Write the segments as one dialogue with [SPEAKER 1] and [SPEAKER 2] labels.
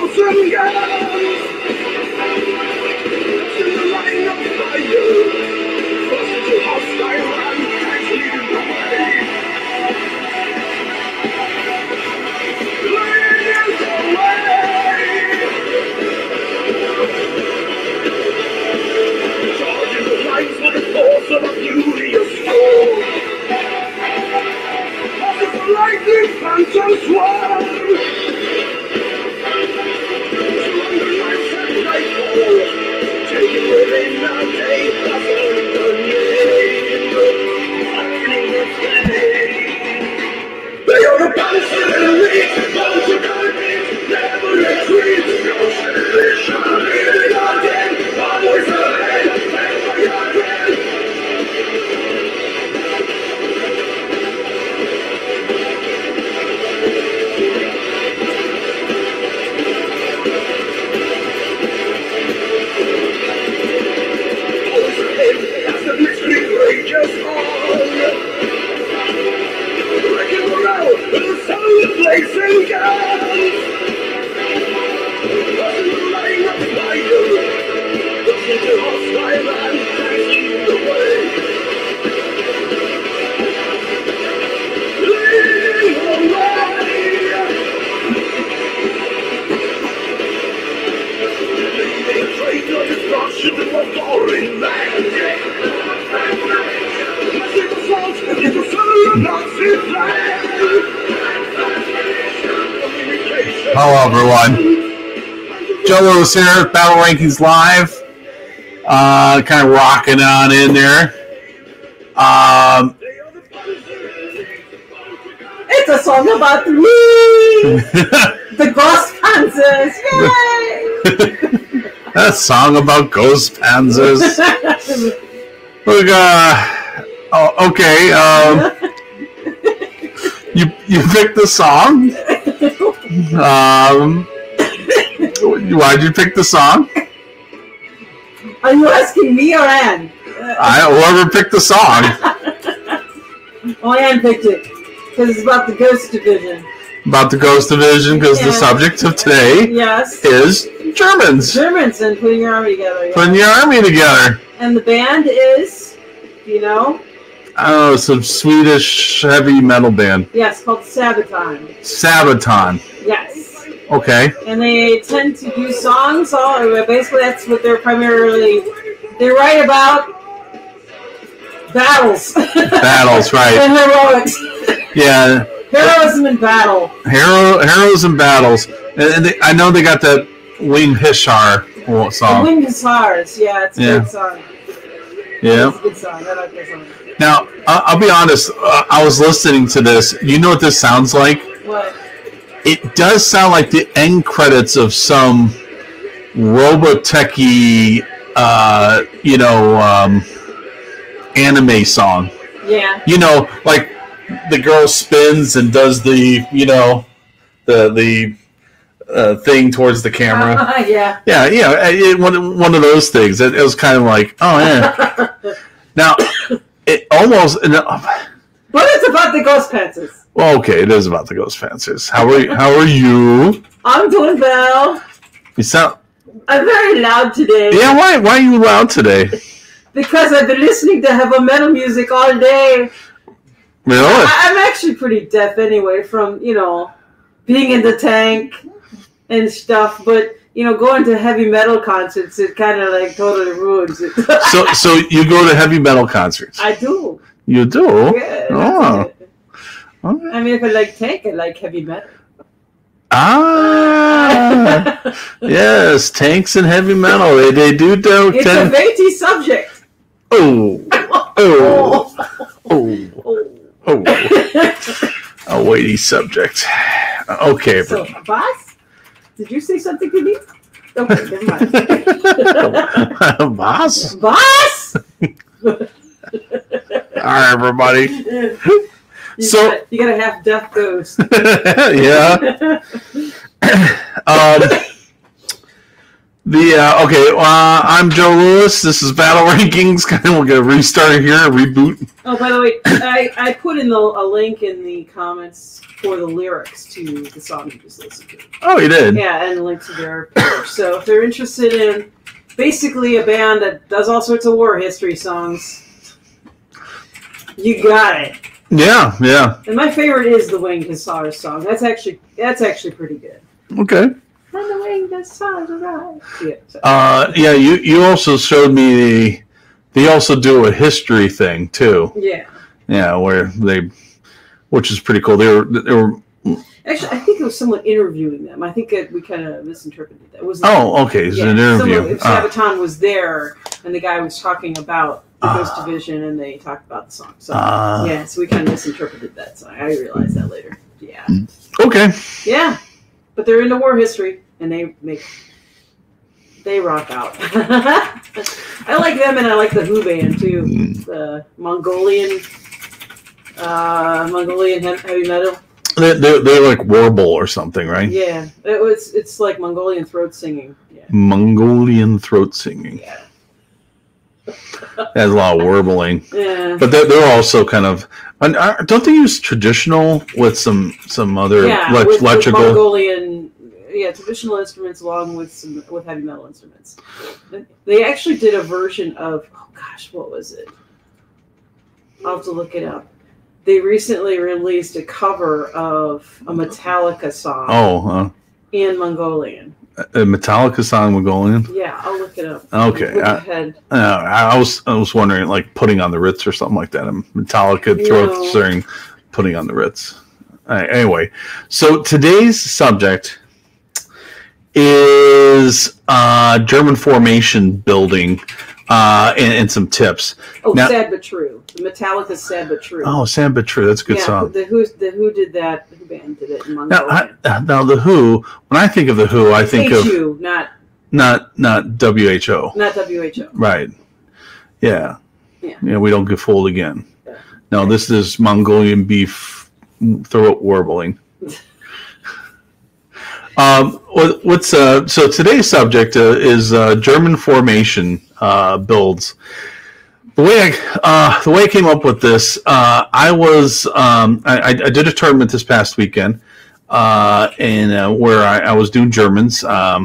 [SPEAKER 1] Hello, everyone. Joe Lewis here, Battle Rankings Live. Kind of rocking on in there.
[SPEAKER 2] It's a song about me! The Ghost Panzers! Yay!
[SPEAKER 1] A song about ghost panzers. Look, okay. You picked the song. Why'd you pick the song?
[SPEAKER 2] Are you asking me or Ann?
[SPEAKER 1] Whoever picked the song.
[SPEAKER 2] Oh, Ann picked it because it's about the Ghost Division.
[SPEAKER 1] About the Ghost Division, because the subject of today is Germans.
[SPEAKER 2] Germans and putting your army together. Yeah.
[SPEAKER 1] Putting your army together.
[SPEAKER 2] And the band is, you know?
[SPEAKER 1] Oh, some Swedish heavy metal band.
[SPEAKER 2] Yes, called Sabaton.
[SPEAKER 1] Sabaton.
[SPEAKER 2] Yes.
[SPEAKER 1] Okay.
[SPEAKER 2] And they tend to do songs. Basically, that's what they're primarily. They write about battles.
[SPEAKER 1] Battles, right?
[SPEAKER 2] And heroics.
[SPEAKER 1] Yeah.
[SPEAKER 2] Heroism in battle.
[SPEAKER 1] Heroes and battles. And I know they got that Winged Hussar song.
[SPEAKER 2] The Winged Hussars. Yeah, it's a good song.
[SPEAKER 1] Yeah.
[SPEAKER 2] It's a good song. I like that song.
[SPEAKER 1] Now, I'll be honest. I was listening to this. You know what this sounds like?
[SPEAKER 2] What?
[SPEAKER 1] It does sound like the end credits of some Robotech-y, anime song.
[SPEAKER 2] Yeah.
[SPEAKER 1] You know, like the girl spins and does the, the thing towards the camera.
[SPEAKER 2] Yeah.
[SPEAKER 1] Yeah, one of those things. It was kind of like, oh, yeah. Now, it almost...
[SPEAKER 2] But it's about the Ghost Panzers.
[SPEAKER 1] Well, okay, it is about the Ghost Panzers. How are you?
[SPEAKER 2] I'm doing well.
[SPEAKER 1] You sound...
[SPEAKER 2] I'm very loud today.
[SPEAKER 1] Yeah, why are you loud today?
[SPEAKER 2] Because I've been listening to heavy metal music all day.
[SPEAKER 1] Really?
[SPEAKER 2] I'm actually pretty deaf anyway from, being in the tank and stuff. But, going to heavy metal concerts, it kind of like totally ruins it.
[SPEAKER 1] So you go to heavy metal concerts?
[SPEAKER 2] I do.
[SPEAKER 1] You do?
[SPEAKER 2] Yeah.
[SPEAKER 1] Oh. Okay.
[SPEAKER 2] I mean, if I like tank, I like heavy metal.
[SPEAKER 1] Ah. Yes, tanks and heavy metal. They do.
[SPEAKER 2] It's a weighty subject.
[SPEAKER 1] Oh. A weighty subject. Okay.
[SPEAKER 2] So, boss, did you say something to me? Okay, never mind.
[SPEAKER 1] Boss?
[SPEAKER 2] Boss?
[SPEAKER 1] All right, everybody.
[SPEAKER 2] You got a half deaf ghost.
[SPEAKER 1] Yeah. Okay, I'm Joe Lewis. This is Battle Rankings. We'll get a restart here, a reboot.
[SPEAKER 2] Oh, by the way, I put in a link in the comments for the lyrics to the song you just listened to.
[SPEAKER 1] Oh, you did?
[SPEAKER 2] Yeah, and a link to their page. So if they're interested in basically a band that does all sorts of war history songs, you got it.
[SPEAKER 1] Yeah, yeah.
[SPEAKER 2] And my favorite is the Winged Hussars song. That's actually pretty good.
[SPEAKER 1] Okay.
[SPEAKER 2] And the Winged Hussars arrive. Yeah. So.
[SPEAKER 1] Yeah. You also showed me they also do a history thing too.
[SPEAKER 2] Yeah.
[SPEAKER 1] Yeah, which is pretty cool. They were.
[SPEAKER 2] Actually, I think it was someone interviewing them. I think we kind of misinterpreted that.
[SPEAKER 1] Okay. It's an interview.
[SPEAKER 2] Sabaton was there, and the guy was talking about the Ghost Division, and they talked about the song. So so we kind of misinterpreted that song. I realized that later. Yeah.
[SPEAKER 1] Okay.
[SPEAKER 2] Yeah, but they're into war history, and they rock out. I like them, and I like the Who band too. The Mongolian heavy metal.
[SPEAKER 1] They like warble or something, right?
[SPEAKER 2] Yeah, it's like Mongolian throat singing. Yeah.
[SPEAKER 1] Mongolian throat singing.
[SPEAKER 2] Yeah.
[SPEAKER 1] Has a lot of warbling.
[SPEAKER 2] Yeah.
[SPEAKER 1] But they're also kind of. Don't they use traditional with some other electrical?
[SPEAKER 2] With Mongolian, traditional instruments along with heavy metal instruments. They actually did a version of what was it? I'll have to look it up. They recently released a cover of a Metallica song. In Mongolian.
[SPEAKER 1] A Metallica song Mongolian?
[SPEAKER 2] Yeah, I'll look it up.
[SPEAKER 1] Okay. I was wondering, like putting on the Ritz or something like that. A Metallica throat singing, putting on the Ritz. Anyway, so today's subject is German formation building and some tips.
[SPEAKER 2] Sad But True. The Metallica's Sad But True.
[SPEAKER 1] Oh, Sad But True. That's a good song.
[SPEAKER 2] The Who did that? Who band did it in Mongolia?
[SPEAKER 1] Now the Who. When I think of the Who, I think of
[SPEAKER 2] WHO,
[SPEAKER 1] not WHO.
[SPEAKER 2] Not WHO.
[SPEAKER 1] Right. Yeah. Yeah. We don't get fooled again.
[SPEAKER 2] Yeah.
[SPEAKER 1] No, this is Mongolian beef throat warbling. So today's subject is German formation builds. The way I came up with this, I did a tournament this past weekend, and where I was doing Germans, so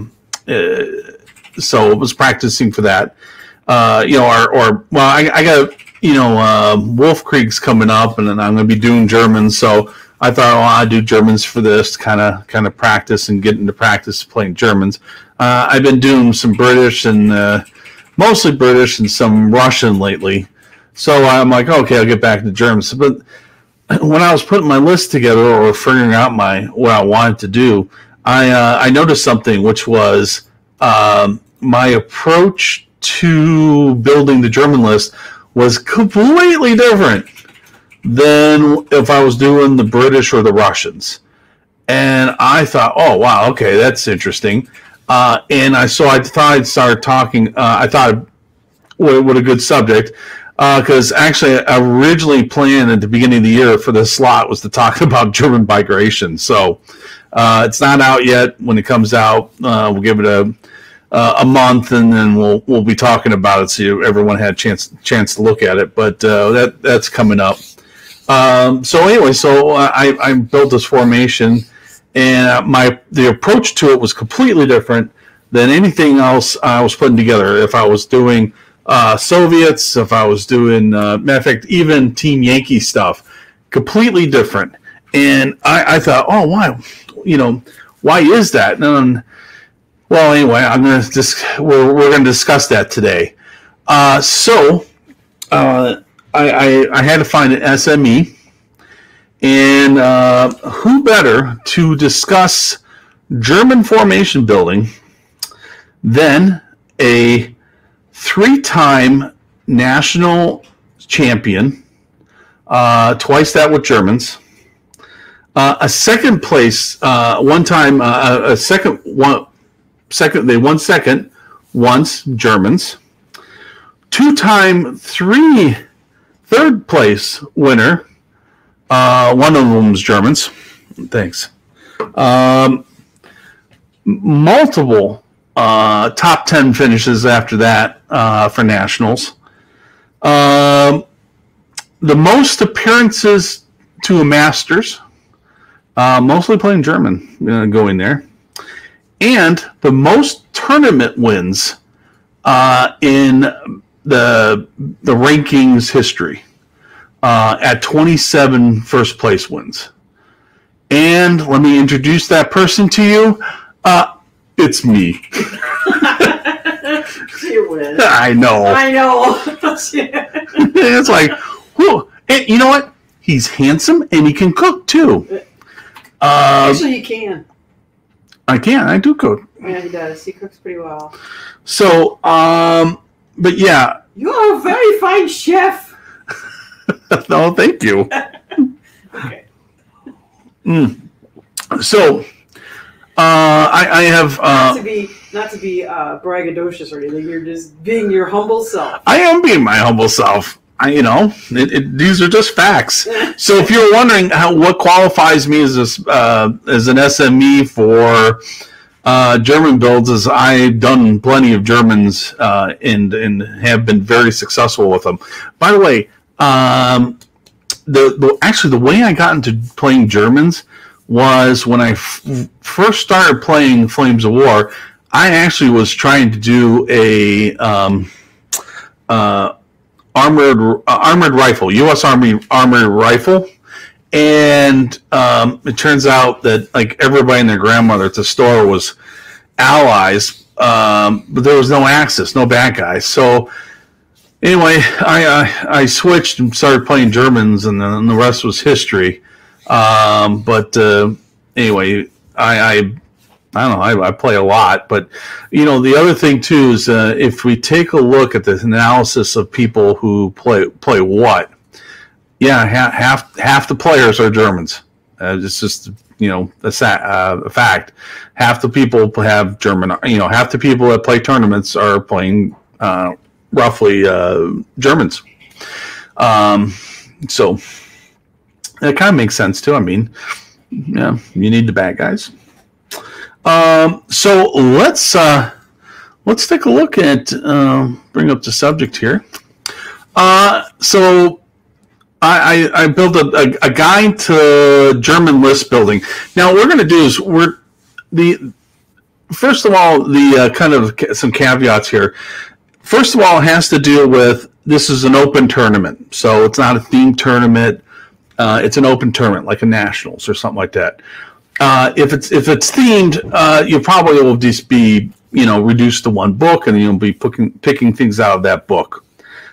[SPEAKER 1] I was practicing for that. I got Wolf Creek's coming up, and then I'm going to be doing Germans, so I thought, I'd do Germans for this, kind of practice and get into practice playing Germans. I've been doing some British and mostly British and some Russian lately. So I'm like, okay, I'll get back to Germans. But when I was putting my list together or figuring out what I wanted to do, I noticed something, which was my approach to building the German list was completely different than if I was doing the British or the Russians. And I thought, oh, wow, okay, that's interesting. And I thought I'd start talking. I thought, what a good subject. Because actually, I originally planned at the beginning of the year for this slot was to talk about German migration. So it's not out yet. When it comes out, we'll give it a month, and then we'll be talking about it so everyone had a chance to look at it. But that's coming up. So anyway, I built this formation. And the approach to it was completely different than anything else I was putting together. If I was doing Soviets, if I was doing, matter of fact, even Team Yankee stuff, completely different. And I thought, oh, why? Why is that? And well, anyway, we're going to discuss that today. I had to find an SME. And who better to discuss German formation building than a 3-time national champion, twice that with Germans, a second place, one time, they won second once, Germans, 2-time third place winner. One of them was Germans. Thanks. Multiple top 10 finishes after that for nationals. The most appearances to a Masters, mostly playing German, going there, and the most tournament wins in the rankings history at 27 first place wins. And let me introduce that person to you. It's me.
[SPEAKER 2] You win.
[SPEAKER 1] I know. It's like, whoa. And you know what? He's handsome and he can cook too.
[SPEAKER 2] Actually, you can.
[SPEAKER 1] I can. I do cook.
[SPEAKER 2] Yeah, he does. He cooks pretty well.
[SPEAKER 1] So, but yeah.
[SPEAKER 2] You are a very fine chef.
[SPEAKER 1] No, thank you.
[SPEAKER 2] Okay.
[SPEAKER 1] So, I have
[SPEAKER 2] not to be braggadocious or anything. You're just being your humble self.
[SPEAKER 1] I am being my humble self. These are just facts. So, if you're wondering what qualifies me as an SME for German builds, is I've done plenty of Germans and have been very successful with them. By the way, the way I got into playing Germans was when I first started playing Flames of War. I actually was trying to do a armored rifle, U.S. Army armored rifle, and it turns out that like everybody and their grandmother at the store was allies, but there was no Axis, no bad guys. So anyway, I switched and started playing Germans, and then the rest was history. But anyway, I don't know. I play a lot, but the other thing too is if we take a look at the analysis of people who play what, half the players are Germans. It's just a fact. Half the people have German. Half the people that play tournaments are playing roughly Germans. So that kind of makes sense too. I mean, you need the bad guys. So let's take a look at bring up the subject here. So I built a guide to German list building. Now what we're going to do is first of all the kind of some caveats here. First of all, it has to do with this is an open tournament, so it's not a themed tournament. It's an open tournament like a nationals or something like that. If it's themed, you probably will just be reduced to one book, and you'll be picking things out of that book.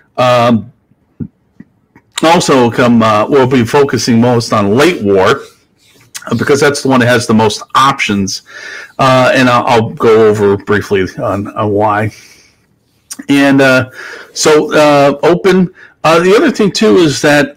[SPEAKER 1] Also, we'll be focusing most on late war because that's the one that has the most options, and I'll go over briefly on why. And so open. The other thing too is that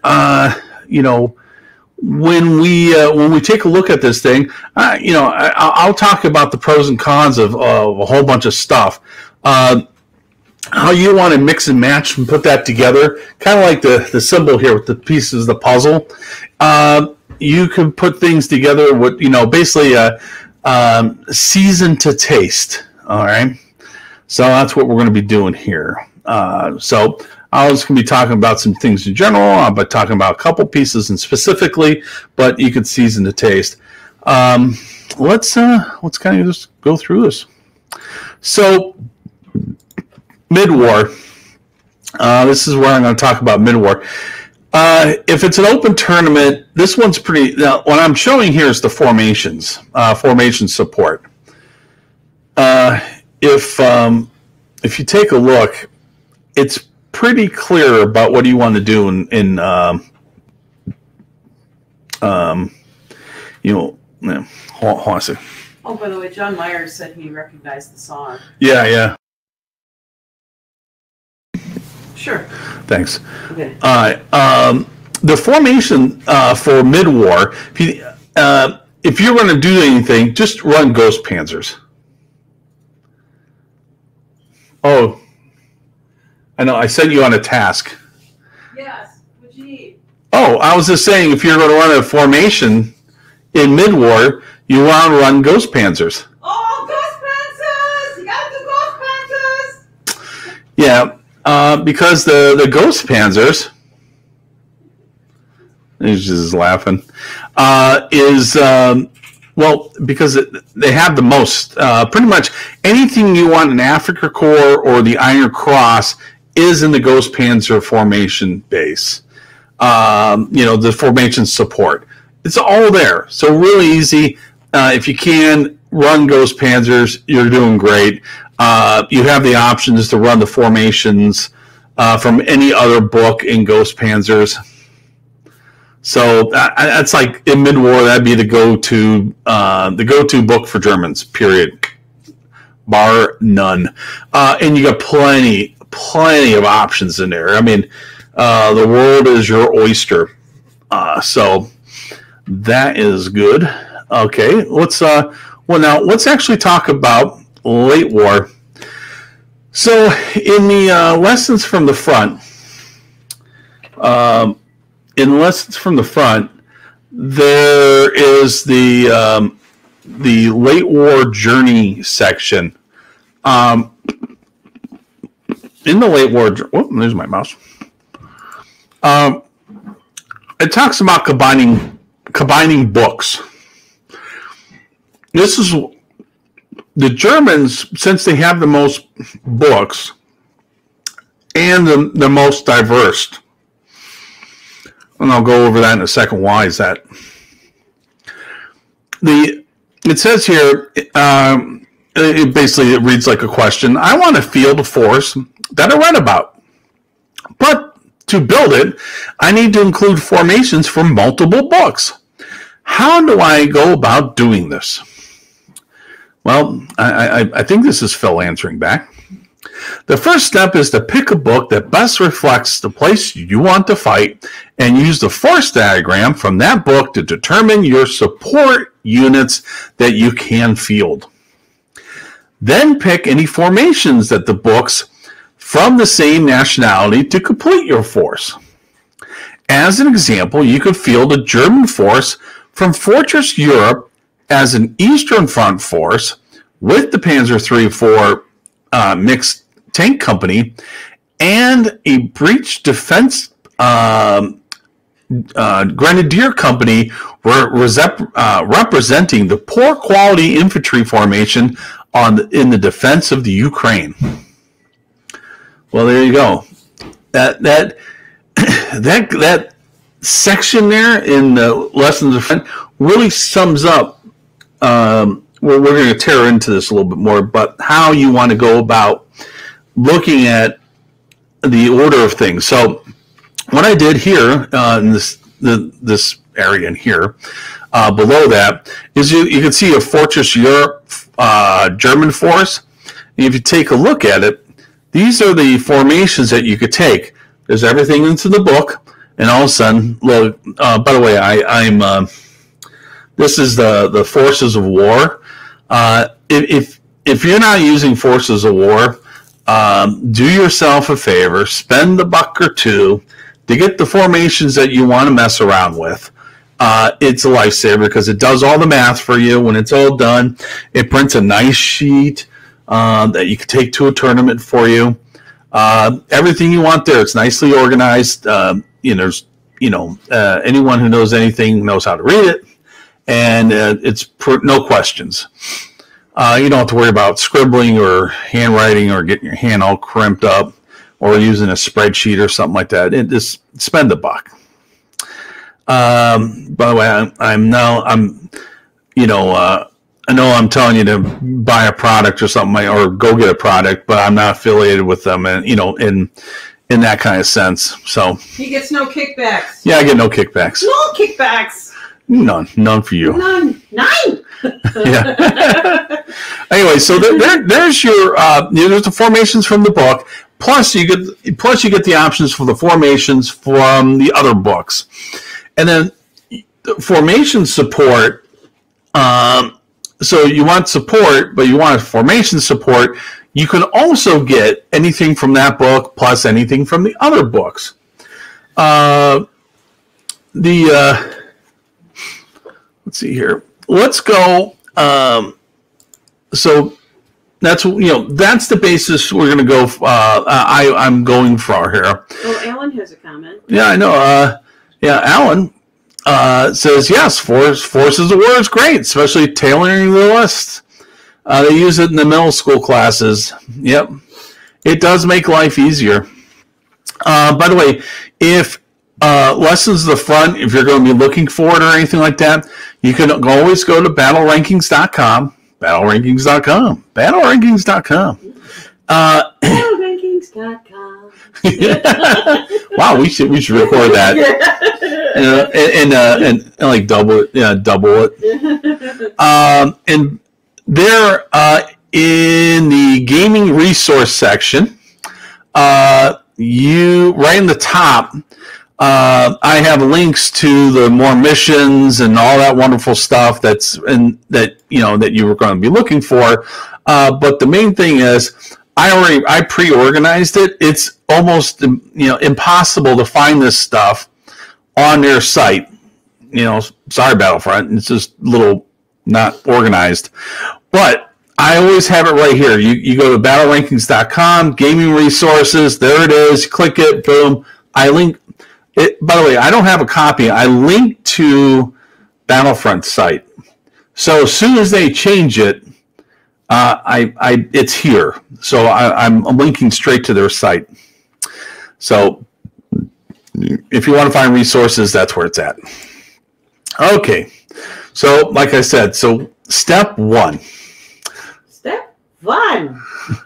[SPEAKER 1] when we take a look at this thing, I'll talk about the pros and cons of a whole bunch of stuff. How you want to mix and match and put that together, kind of like the symbol here with the pieces of the puzzle. You can put things together with basically season to taste. All right, so that's what we're going to be doing here. So I was going to be talking about some things in general. I'll be talking about a couple pieces and specifically, but you could season the taste. Let's kind of just go through this. So mid-war. This is where I'm going to talk about mid-war. If it's an open tournament, this one's pretty. Now, what I'm showing here is the formations, formation support. If you take a look, it's pretty clear about what you want to do in hold on a second.
[SPEAKER 2] Oh, by the way, John Myers said he recognized the song.
[SPEAKER 1] Yeah.
[SPEAKER 2] Sure.
[SPEAKER 1] Thanks.
[SPEAKER 2] Okay.
[SPEAKER 1] The formation for mid-war, if you're going to do anything, just run Ghost Panzers. Oh, I know. I sent you on a task.
[SPEAKER 2] Yes. What you need?
[SPEAKER 1] Oh, I was just saying, if you're going to run a formation in mid-war, you want to run Ghost Panzers.
[SPEAKER 2] Oh, Ghost Panzers! You gotta
[SPEAKER 1] Yeah, because the Ghost Panzers, he's just laughing, is well, because they have the most, pretty much anything you want in Afrika Korps or the Iron Cross is in the Ghost Panzer formation base. The formation support. It's all there. So really easy. If you can run Ghost Panzers, you're doing great. You have the options to run the formations from any other book in Ghost Panzers. So that's like in mid-war, that'd be the go-to book for Germans. Period, bar none. And you got plenty of options in there. I mean, the world is your oyster. So that is good. Okay, let's actually talk about late war. So in the lessons from the front, there is the late war journey section. In the late war, there's my mouse. It talks about combining books. This is the Germans, since they have the most books and the most diverse. And I'll go over that in a second. Why is that? It says here, it reads like a question. I want a field force that I read about. But to build it, I need to include formations from multiple books. How do I go about doing this? Well, I think this is Phil answering back. The first step is to pick a book that best reflects the place you want to fight and use the force diagram from that book to determine your support units that you can field. Then pick any formations that the books from the same nationality to complete your force. As an example, you could field a German force from Fortress Europe as an Eastern Front force with the Panzer III-4 mixed tank company and a breach defense grenadier company representing the poor quality infantry formation in the defense of the Ukraine. Well, there you go. That section there in the lessons of French really sums up. We're going to tear into this a little bit more, but how you want to go about looking at the order of things. So what I did here in this area in here, below that, is you can see a Fortress Europe German force. And if you take a look at it, these are the formations that you could take. There's everything into the book, and all of a sudden, look. By the way, I'm. This is the Forces of War. If you're not using Forces of War, do yourself a favor, spend a buck or two to get the formations that you want to mess around with. It's a lifesaver because it does all the math for you. When it's all done, it prints a nice sheet that you can take to a tournament for you. Everything you want there. It's nicely organized. Anyone who knows anything knows how to read it, and it's no questions. You don't have to worry about scribbling or handwriting or getting your hand all crimped up or using a spreadsheet or something like that. Just spend a buck. By the way, I know I'm telling you to buy a product or something or go get a product, but I'm not affiliated with them, and in that kind of sense. So
[SPEAKER 2] he gets no kickbacks.
[SPEAKER 1] Yeah, I get no kickbacks.
[SPEAKER 2] No kickbacks.
[SPEAKER 1] None for you.
[SPEAKER 2] None.
[SPEAKER 1] Yeah. Anyway, so there's your there's the formations from the book. Plus you get the options for the formations from the other books, and then the formation support. So you want support, but you want formation support. You can also get anything from that book plus anything from the other books. Let's see here. Let's go. So that's that's the basis we're going to go. I'm going for here.
[SPEAKER 2] Oh, Alan has a comment.
[SPEAKER 1] Yeah, I know. Alan says yes. Forces of word is great, especially tailoring the list. They use it in the middle school classes. Yep, it does make life easier. By the way, if lessons to the front, if you're going to be looking for it or anything like that, you can always go to battlerankings.com. BattleRankings.com. BattleRankings.com.
[SPEAKER 2] BattleRankings.com.
[SPEAKER 1] Wow, we should record that. And like double it. Yeah, double it. And there in the gaming resource section, you right in the top, I have links to the more missions and all that wonderful stuff that you were going to be looking for. But the main thing is, I pre-organized it. It's almost impossible to find this stuff on their site. Sorry, Battlefront. It's just a little not organized. But I always have it right here. You go to battlerankings.com, gaming resources. There it is. Click it. Boom. I link it. By the way, I don't have a copy. I link to Battlefront site. So as soon as they change it, it's here. So I'm linking straight to their site. So if you want to find resources, that's where it's at. Okay. So like I said, so step one.
[SPEAKER 2] Step one.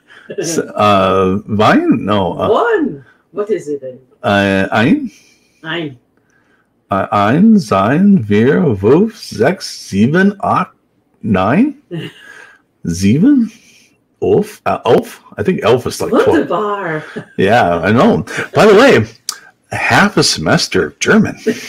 [SPEAKER 1] Vine? No.
[SPEAKER 2] One. What is it then?
[SPEAKER 1] Ein?
[SPEAKER 2] Ein.
[SPEAKER 1] Ein, sein, wir, fünf, sechs, sieben, acht, nine? Sieben? Elf? Elf? I think elf is like 12.
[SPEAKER 2] Wunderbar.
[SPEAKER 1] Yeah, I know. By the way, half a semester of German. Do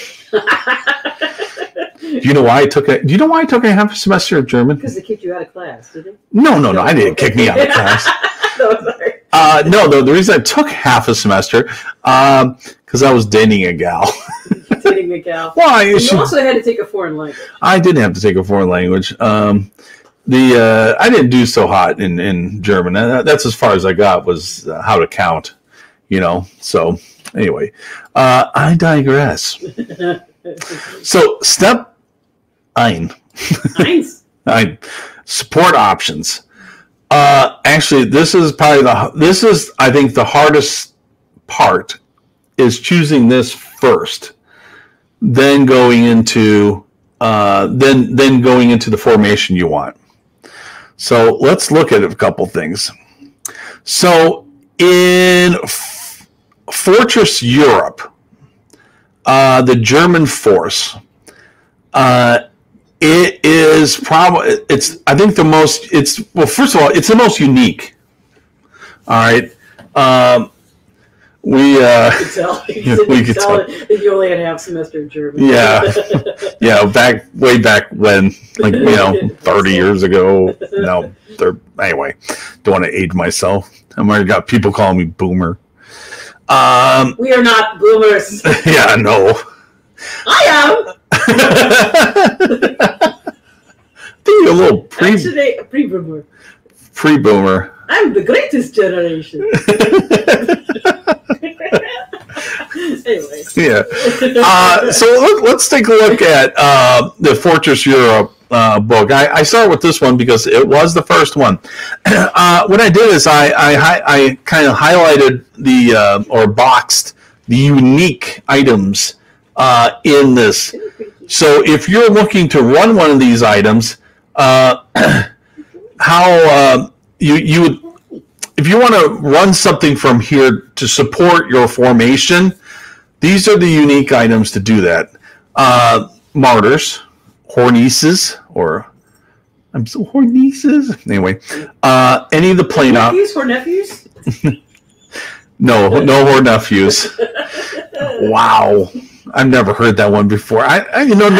[SPEAKER 1] you know why I took a half a semester of German?
[SPEAKER 2] Because they kicked you out of class, did they?
[SPEAKER 1] No, I didn't kick me out of class.
[SPEAKER 2] No, sorry.
[SPEAKER 1] The reason I took half a semester, because I was dating a gal.
[SPEAKER 2] Dating a gal.
[SPEAKER 1] Well,
[SPEAKER 2] you also had to take a foreign language.
[SPEAKER 1] I did have to take a foreign language. I didn't do so hot in German. That's as far as I got was how to count, So anyway, I digress. So step ein. Support options. Actually, this is I think the hardest part is choosing this first, then going into the formation you want. So let's look at a couple things. So in Fortress Europe, the German force, it is probably first of all, it's the most unique. All right. We could tell.
[SPEAKER 2] We could tell that you only had half semester in German.
[SPEAKER 1] Yeah. Yeah, way back when, 30 years ago. No, anyway, don't want to age myself. I've already got people calling me boomer.
[SPEAKER 2] We are not boomers.
[SPEAKER 1] Yeah, no.
[SPEAKER 2] I am.
[SPEAKER 1] I think you're a little
[SPEAKER 2] pre-boomer.
[SPEAKER 1] Pre-boomer.
[SPEAKER 2] I'm the greatest generation. Anyway.
[SPEAKER 1] Yeah. So let's take a look at the Fortress Europe book. I start with this one because it was the first one. What I did is I kind of highlighted or boxed the unique items in this. So if you're looking to run one of these items, how you would, if you want to run something from here to support your formation, these are the unique items to do that. Martyrs, Hornices, Hornices. Anyway, any of the plane
[SPEAKER 2] nephews or nephews?
[SPEAKER 1] No Hornephews. Wow, I've never heard that one before. No.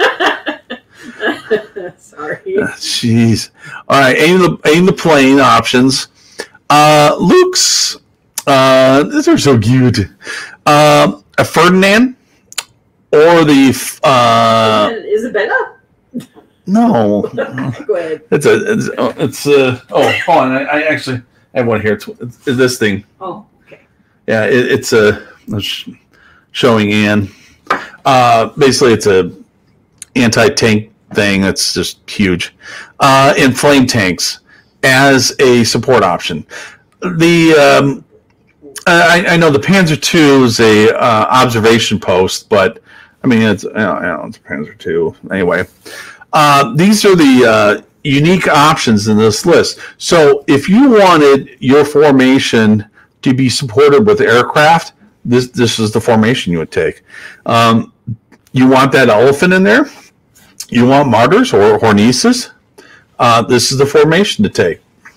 [SPEAKER 2] Sorry.
[SPEAKER 1] Jeez. All right, aim the plane options. Luke's. These are so cute. A Ferdinand or the
[SPEAKER 2] Isabella.
[SPEAKER 1] No.
[SPEAKER 2] Go ahead.
[SPEAKER 1] Oh, hold on. I actually have one here. It's this thing.
[SPEAKER 2] Oh, okay.
[SPEAKER 1] Yeah, it's showing Ann. Basically, it's a anti-tank thing that's just huge. And flame tanks as a support option. The I know the Panzer II is a observation post, but I mean it's it's a Panzer II anyway. These are the unique options in this list. So if you wanted your formation to be supported with aircraft, this is the formation you would take. You want that elephant in there. You want martyrs or hornices. This is the formation to take.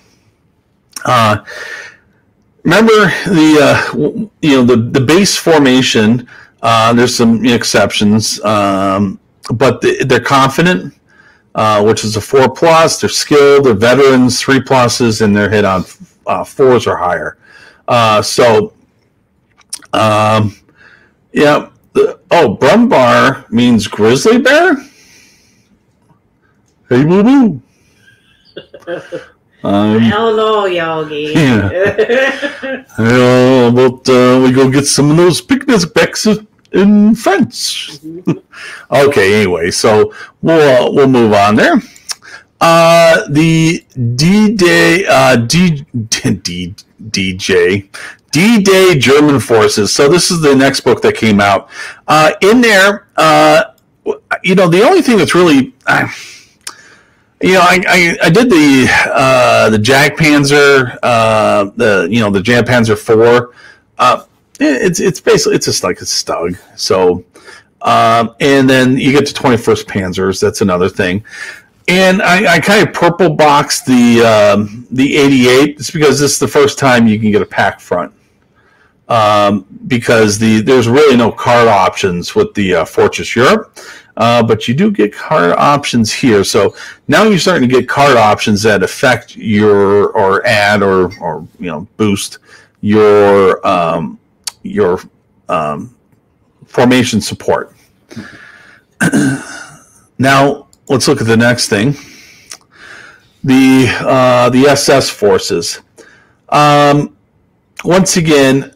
[SPEAKER 1] Remember the base formation. There's some exceptions, but they're confident, which is a 4+. They're skilled. They're veterans, 3+, and they're hit on 4s or higher. Brumbar means grizzly bear. Hey, boo boo.
[SPEAKER 2] I don't know, Yogi.
[SPEAKER 1] Yeah. We go get some of those picnics in France. Okay, anyway, so we'll move on there. The D-Day German Forces. So this is the next book that came out. In there, the only thing that's really... I did the Jagdpanzer, the Jagdpanzer 4. It's basically just like a Stug. So, and then you get to 21st Panzers. That's another thing. And I kind of purple boxed the 88. It's because this is the first time you can get a pack front. Because there's really no card options with the Fortress Europe. But you do get card options here. So now you're starting to get card options that affect or add or boost your formation support. Now let's look at the next thing. The SS forces. Once again,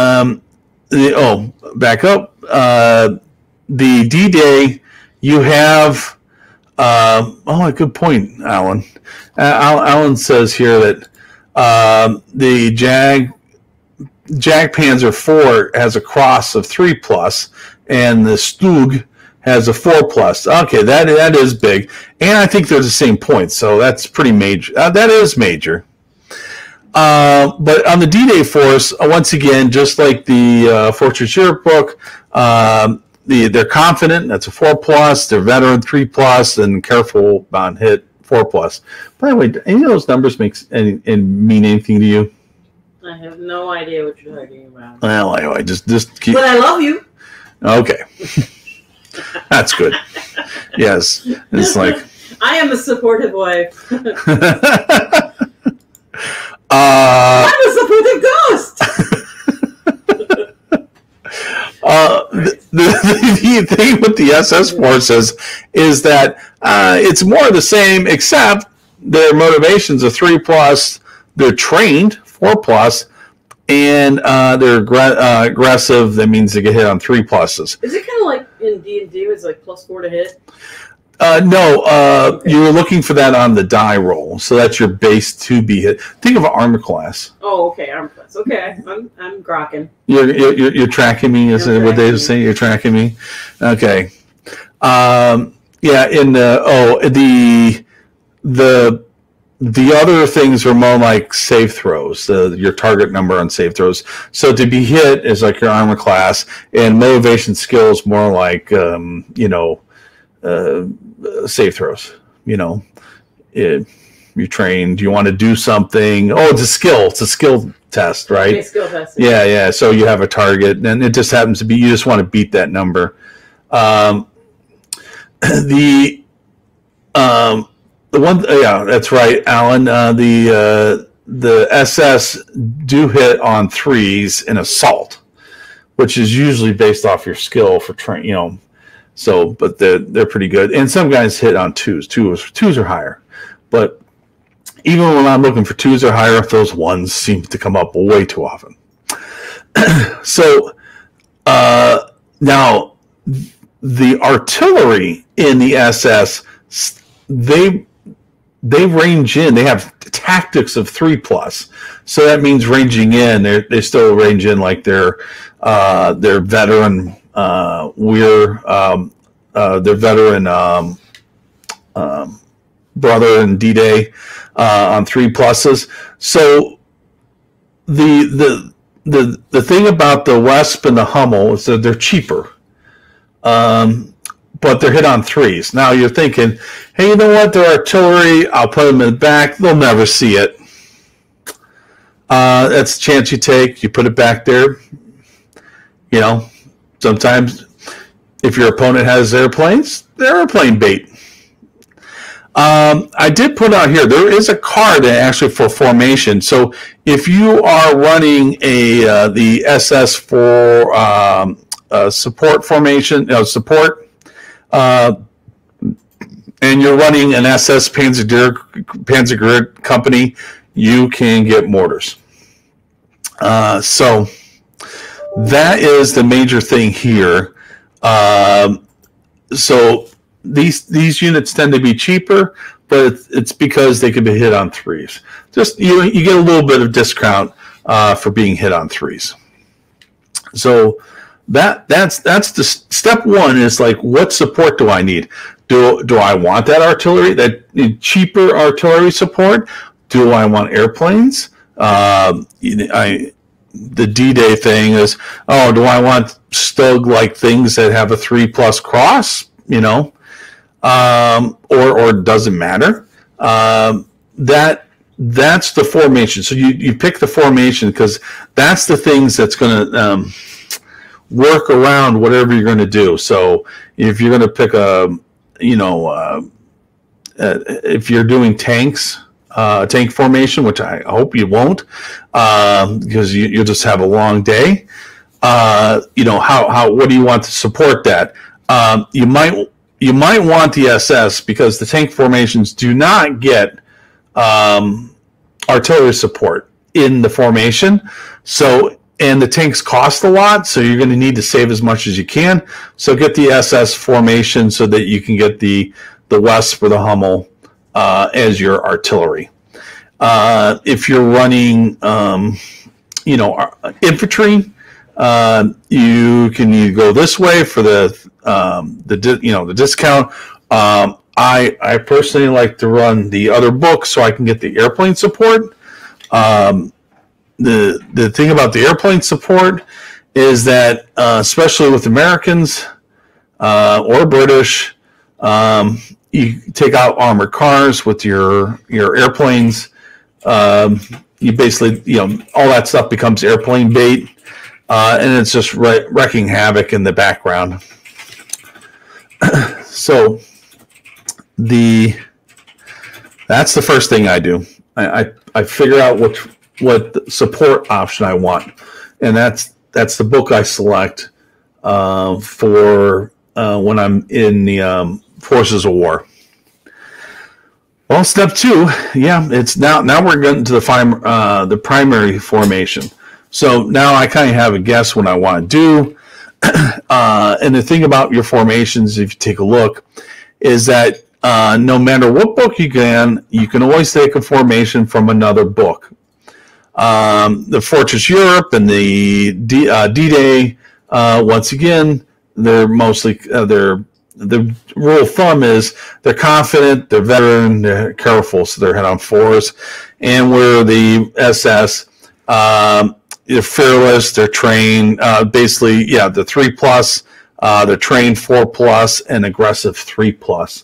[SPEAKER 1] back up. The D-Day. You have, a good point, Alan. Alan says here that the Jagdpanzer 4 has a cross of 3+, and the Stug has a 4+. Okay, that is big, and I think they're the same points, so that's pretty major. That is major. But on the D-Day force, once again, just like the Fortress Europe book, they're confident. That's a 4+. They're veteran 3+, and careful on hit 4+. By the way, do any of those numbers mean anything to you?
[SPEAKER 2] I have no idea what you're talking about.
[SPEAKER 1] Well, anyway, just keep.
[SPEAKER 2] But I love you.
[SPEAKER 1] Okay, that's good. Yes, it's like
[SPEAKER 2] I am a supportive wife.
[SPEAKER 1] I'm
[SPEAKER 2] a supportive ghost.
[SPEAKER 1] The thing with the SS forces is that it's more of the same, except their motivations are 3+, they're trained 4+, and they're aggressive. That means they get hit on 3+.
[SPEAKER 2] Is it kind of like in D&D? It's like +4 to hit.
[SPEAKER 1] No, you're looking for that on the die roll, so that's your base to be hit. Think of an armor class.
[SPEAKER 2] Oh, okay, armor class. Okay, I'm grokking.
[SPEAKER 1] You're tracking me. Is what they say? You're tracking me. Okay. Yeah. In the other things are more like save throws. Your target number on save throws. So to be hit is like your armor class, and motivation skills more like save throws. You trained. You want to do something. Oh, it's a skill. It's a skill test, right?
[SPEAKER 2] Okay, skill test.
[SPEAKER 1] Yeah. So you have a target, and it just happens to be you just want to beat that number. The one, yeah, that's right, Alan. The SS do hit on 3s in assault, which is usually based off your skill for So, but they're pretty good. And some guys hit on twos. Twos are higher. But even when I'm looking for twos or higher, those ones seem to come up way too often. So now the artillery in the SS, they range in. They have tactics of 3+. So that means ranging in. They still range in like their veteran. Their veteran brother in D-Day on 3+. So the thing about the Wesp and the Hummel is that they're cheaper, but they're hit on 3s. Now you're thinking, hey, you know what? They're artillery. I'll put them in the back. They'll never see it. That's a chance you take. You put it back there. You know, sometimes if your opponent has airplanes, they're airplane bait. I did put out here, there is a card actually for formation. So if you are running the SS for support formation, support, and you're running an SS Panzer company, you can get mortars. So that is the major thing here. So these units tend to be cheaper, but it's because they can be hit on 3s. Just you get a little bit of discount for being hit on 3s. So that's the step one is like, what support do I need? Do I want that artillery, that cheaper artillery support? Do I want airplanes? The D-Day thing is, do I want Stug like things that have a 3+ cross? You know, or doesn't matter. That's the formation. So you pick the formation because that's the things that's going to work around whatever you're going to do. So if you're going to pick if you're doing tanks, tank formation, which I hope you won't, because you'll just have a long day. What do you want to support that? You might want the SS because the tank formations do not get artillery support in the formation. So, and the tanks cost a lot, so you're going to need to save as much as you can. So get the SS formation so that you can get the Wesp or the Hummel as your artillery. If you're running, infantry, you can either go this way for the discount. I personally like to run the other book so I can get the airplane support. The thing about the airplane support is that, especially with Americans or British, you take out armored cars with your airplanes. You basically, all that stuff becomes airplane bait, and it's just wrecking havoc in the background. So that's the first thing I do. I figure out what support option I want, and that's the book I select for when I'm in the forces of war. Well, step 2, it's now we're getting to the primary formation. So now I kind of have a guess what I want to do. And the thing about your formations, if you take a look, is that no matter what book you can always take a formation from another book. The Fortress Europe and the D-Day, once again, they're mostly the rule of thumb is they're confident, they're veteran, they're careful, so they're head on 4s. And where the SS, they're fearless, they're trained, basically, the 3+, they're trained 4+, and aggressive 3+.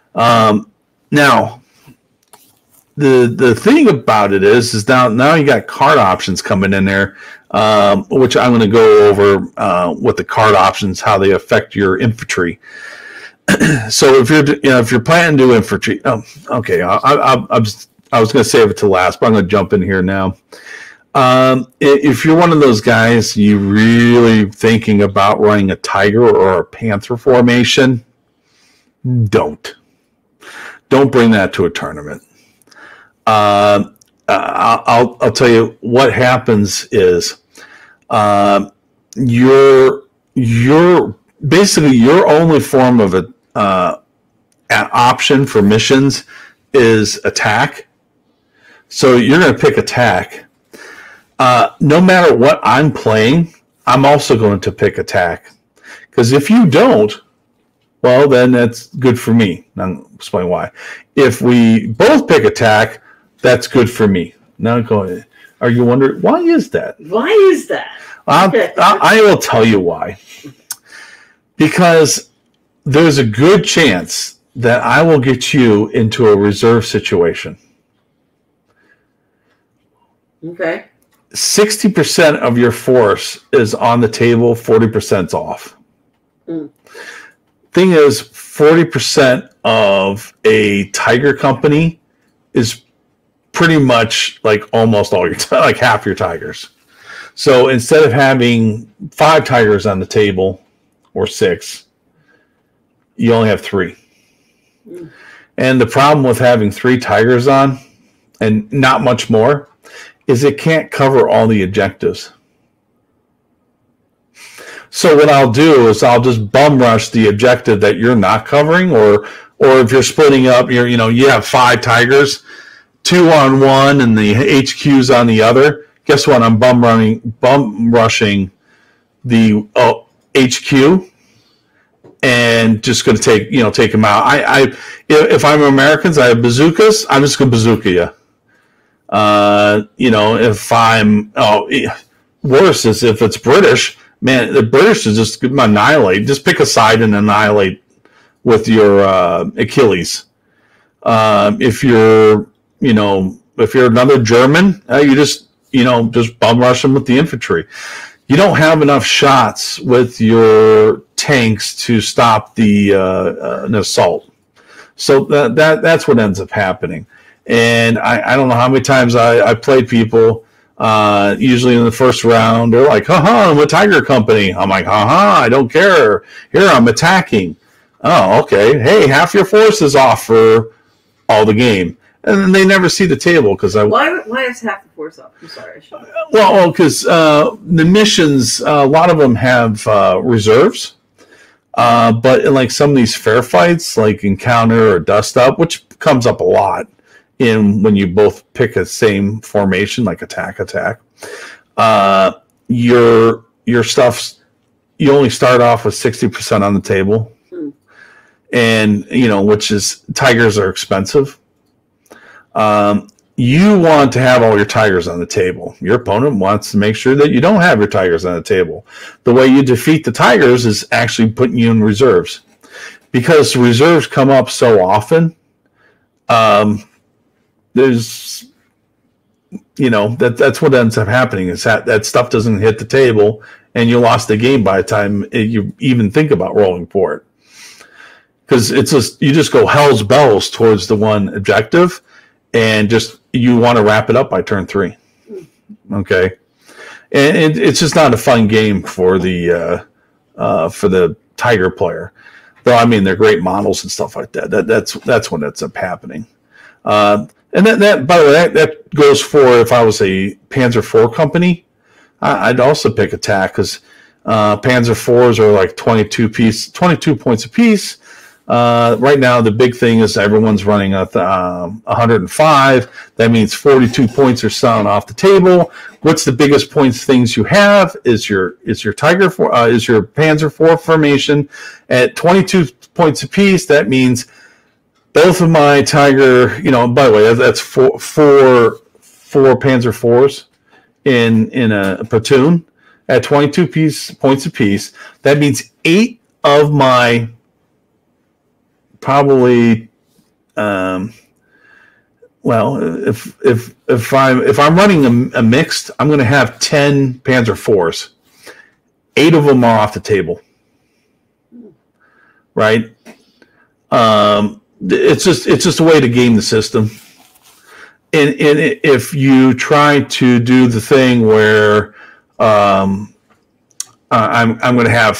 [SPEAKER 1] Now, the thing about it is now you got card options coming in there, which I'm going to go over what the card options, how they affect your infantry. So if you're planning to do infantry, okay, I was going to save it to last, but I'm going to jump in here now. If you're one of those guys, you really thinking about running a tiger or a panther formation, don't bring that to a tournament. I'll tell you what happens is your basically your only form of an option for missions is attack. So you're going to pick attack. No matter what I'm playing, I'm also going to pick attack. Because if you don't, well, then that's good for me. I'll explain why. If we both pick attack, that's good for me. Now, are you wondering, why is that?
[SPEAKER 2] Why is that?
[SPEAKER 1] I will tell you why. Because there's a good chance that I will get you into a reserve situation.
[SPEAKER 2] Okay.
[SPEAKER 1] 60% of your force is on the table, 40%'s off. Thing is, 40% of a tiger company is pretty much like almost all your, like half your tigers. So instead of having 5 tigers on the table or 6, you only have 3. And the problem with having 3 tigers on and not much more is it can't cover all the objectives. So what I'll do is I'll just bum rush the objective that you're not covering, or if you're splitting up, you have 5 tigers, 2 on one and the HQ's on the other. Guess what? I'm bum rushing the HQ and just going to take them out. If I'm Americans, I have bazookas. I'm just going to bazooka you. If I'm worse is if it's British, man, the British is just annihilate. Just pick a side and annihilate with your Achilles. If you're another German, you just bum rush them with the infantry. You don't have enough shots with your tanks to stop an assault. So that's what ends up happening. And I don't know how many times I played people, usually in the first round, they're like, I'm a tiger company. I'm like, I don't care. Here, I'm attacking. Oh, okay. Hey, half your force is off for all the game. And then they never see the table because
[SPEAKER 2] Why is half the force off? I'm sorry.
[SPEAKER 1] Well, because the missions, a lot of them have reserves. But in like some of these fair fights, like Encounter or Dust Up, which comes up a lot when you both pick a same formation, like attack, your stuff's, you only start off with 60% on the table. And, which is, tigers are expensive. You want to have all your tigers on the table. Your opponent wants to make sure that you don't have your tigers on the table. The way you defeat the tigers is actually putting you in reserves. Because reserves come up so often, there's, that's what ends up happening is that stuff doesn't hit the table and you lost the game by the time you even think about rolling for it. Because you just go hell's bells towards the one objective and you want to wrap it up by turn 3. Okay. And it's just not a fun game for the tiger player. Though, I mean, they're great models and stuff like that. That's what ends up happening. And that, by the way, that goes for if I was a Panzer IV company, I'd also pick attack because Panzer IVs are like 22 points a piece. Right now, the big thing is everyone's running at 105. That means 42 points are selling off the table. What's the biggest points things you have is your Tiger is your Panzer IV formation at 22 points a piece. That means both of my Tiger, by the way, that's four Panzer IVs in a platoon at 22 points a piece. That means 8 of my probably if I'm running a mixed, I'm going to have 10 Panzer IVs. 8 of them are off the table, right? It's just a way to game the system. if you try to do the thing where I'm going to have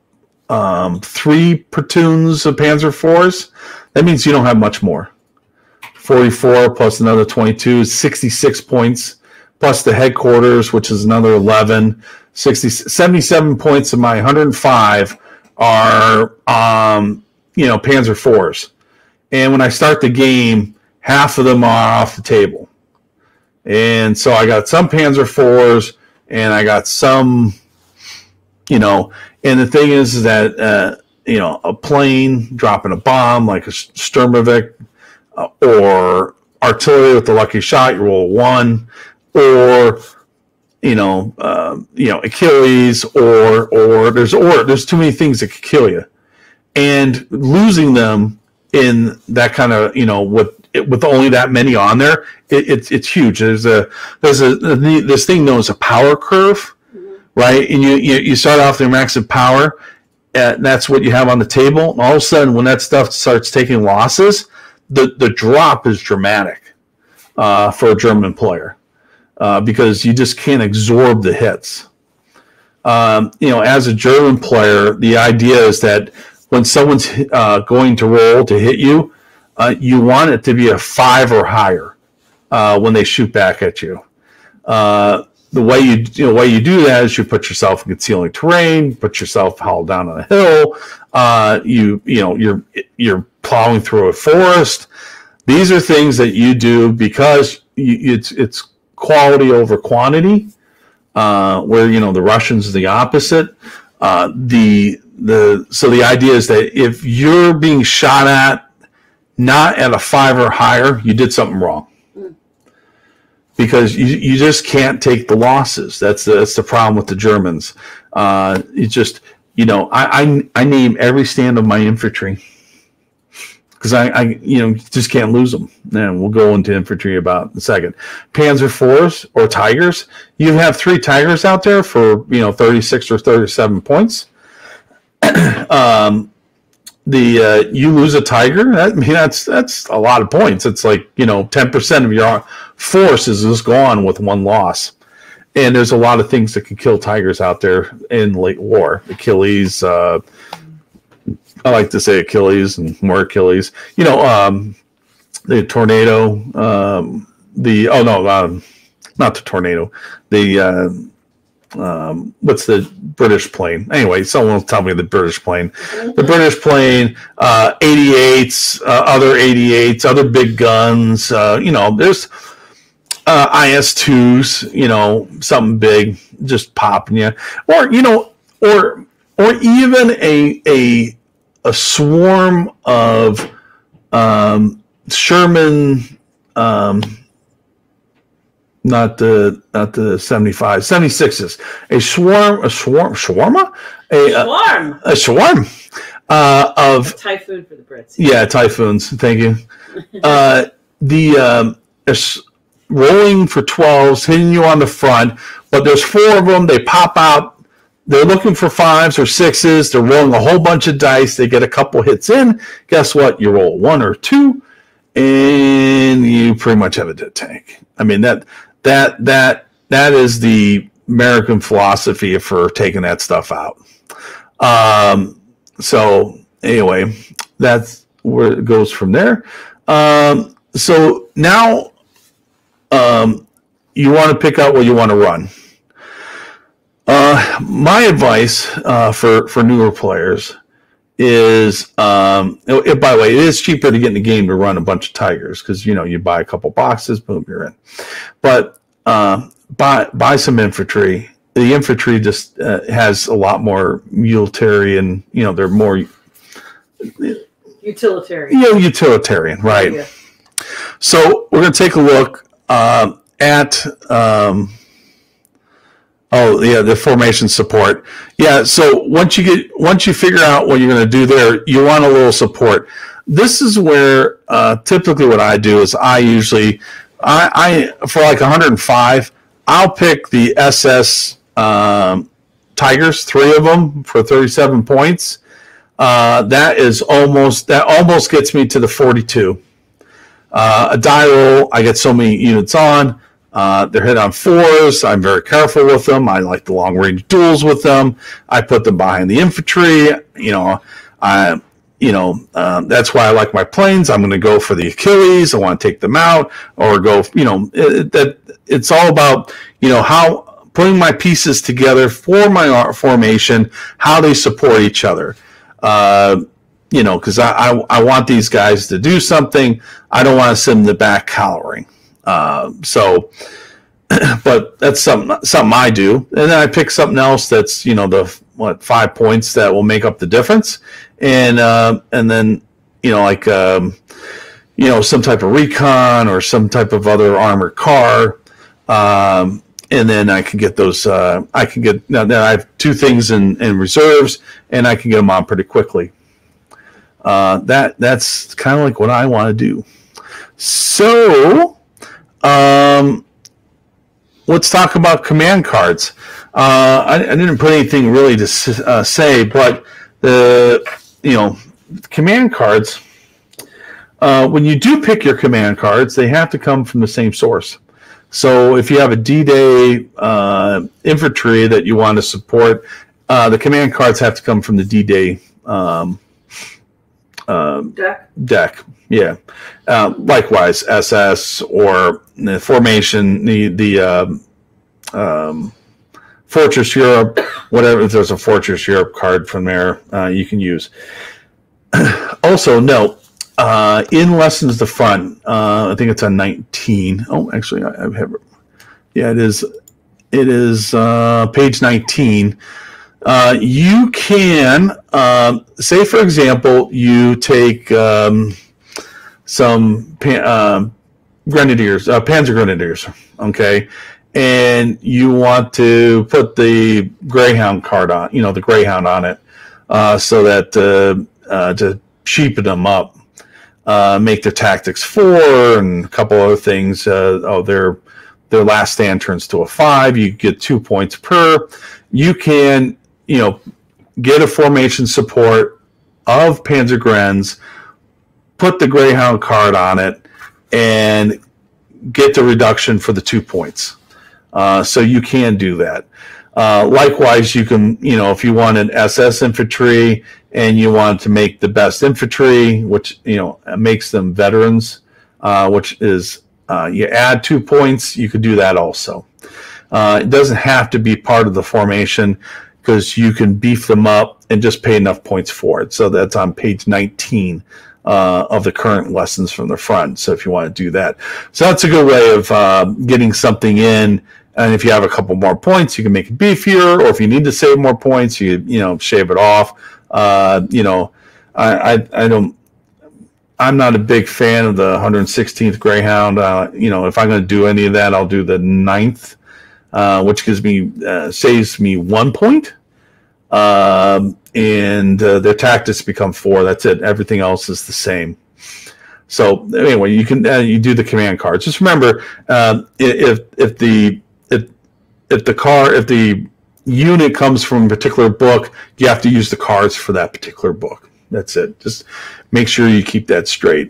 [SPEAKER 1] 3 platoons of Panzer IVs, that means you don't have much more. 44 plus another 22 is 66 points, plus the headquarters, which is another 11. 77 points of my 105 are, Panzer IVs. And when I start the game, half of them are off the table. And so I got some Panzer IVs, and I got some, and the thing is that, a plane dropping a bomb like a Sturmovik, or artillery with the lucky shot, you roll 1, or Achilles, or there's too many things that could kill you, and losing them in that kind of with only that many on there, it's huge. There's this thing known as a power curve, right? And you start off their massive power, and that's what you have on the table. And all of a sudden, when that stuff starts taking losses, the drop is dramatic for a German player because you just can't absorb the hits. As a German player, the idea is that when someone's going to roll to hit you, you want it to be a 5 or higher when they shoot back at you. The way you do that is you put yourself in concealing terrain, put yourself hauled down on a hill. You're plowing through a forest. These are things that you do because it's quality over quantity. Where the Russians are the opposite. So the idea is that if you're being shot at not at a 5 or higher, you did something wrong. Because you just can't take the losses. That's the problem with the Germans. It's just I name every stand of my infantry because I just can't lose them. And we'll go into infantry about in a second. Panzer IVs or Tigers. You have 3 Tigers out there for 36 or 37 points. You lose a Tiger. That's a lot of points. It's like 10% of your force is just gone with one loss. And there's a lot of things that can kill Tigers out there in late war. Achilles. I like to say Achilles and more Achilles. The tornado. Not the tornado. What's the British plane? Anyway, someone will tell me the British plane. The British plane, 88s, other 88s, other big guns. There's IS-2s, something big, just popping you. Or even a swarm of Sherman, not the 75, 76s. A swarm of
[SPEAKER 2] a typhoon for the Brits.
[SPEAKER 1] Yeah, typhoons. Thank you. Rolling for 12s, hitting you on the front, but there's 4 of them. They pop out. They're looking for 5s or 6s. They're rolling a whole bunch of dice. They get a couple hits in. Guess what? You roll 1 or 2, and you pretty much have a dead tank. I mean that is the American philosophy for taking that stuff out. So anyway, that's where it goes from there. So now you want to pick out what you want to run. My advice for newer players is, by the way, it is cheaper to get in the game to run a bunch of Tigers because you buy a couple boxes, boom, you're in. But buy some infantry. The infantry just has a lot more utilitarian. They're more
[SPEAKER 2] utilitarian.
[SPEAKER 1] Utilitarian, right? Yeah. So we're going to take a look at the formation support. Yeah, so once you figure out what you're going to do there, you want a little support. This is where typically what I do is I usually for like 105, I'll pick the SS Tigers, 3 of them for 37 points. That almost gets me to the 42. A die roll, I get so many units on. They're hit on 4s. I'm very careful with them. I like the long range duels with them. I put them behind the infantry. That's why I like my planes. I'm going to go for the Achilles. I want to take them out, or go. It's all about how putting my pieces together for my formation, how they support each other. Because I want these guys to do something. I don't want to sit in the back cowering. But that's something I do, and then I pick something else that's the 5 points that will make up the difference, and then some type of recon or some type of other armored car, and then I can get those. Now I have 2 things in reserves, and I can get them on pretty quickly. That's kind of like what I want to do. So, let's talk about command cards. I didn't put anything really to say, but the command cards. When you do pick your command cards, they have to come from the same source. So if you have a D-Day infantry that you want to support, the command cards have to come from the D-Day deck. Yeah. Likewise, SS or the formation, the Fortress Europe, whatever. If there's a Fortress Europe card from there, you can use. Also, note in Lessons to Front, I think it's on 19. Oh, actually, I have it. Yeah, it is. It is page 19. You can say, for example, you take some grenadiers, Panzer Grenadiers, okay, and you want to put the Greyhound card on, the Greyhound on it, so that to cheapen them up, make their tactics 4 and a couple other things. Their last stand turns to a 5. You get 2 points per. You can get a formation support of Panzer Grens, put the Greyhound card on it, and get the reduction for the 2 points. So you can do that. Likewise, you can, if you want an SS infantry and you want to make the best infantry, which, makes them veterans, which is you add 2 points, you could do that also. It doesn't have to be part of the formation, because you can beef them up and just pay enough points for it. So that's on page 19 of the current Lessons from the Front. So if you want to do that. So that's a good way of getting something in. And if you have a couple more points, you can make it beefier. Or if you need to save more points, you shave it off. I'm not a big fan of the 116th Greyhound. If I'm going to do any of that, I'll do the 9th. Which gives me saves me 1 point, and their tactics become 4. That's it. Everything else is the same. So anyway, you can you do the command cards. Just remember, if the unit comes from a particular book, you have to use the cards for that particular book. That's it. Just make sure you keep that straight.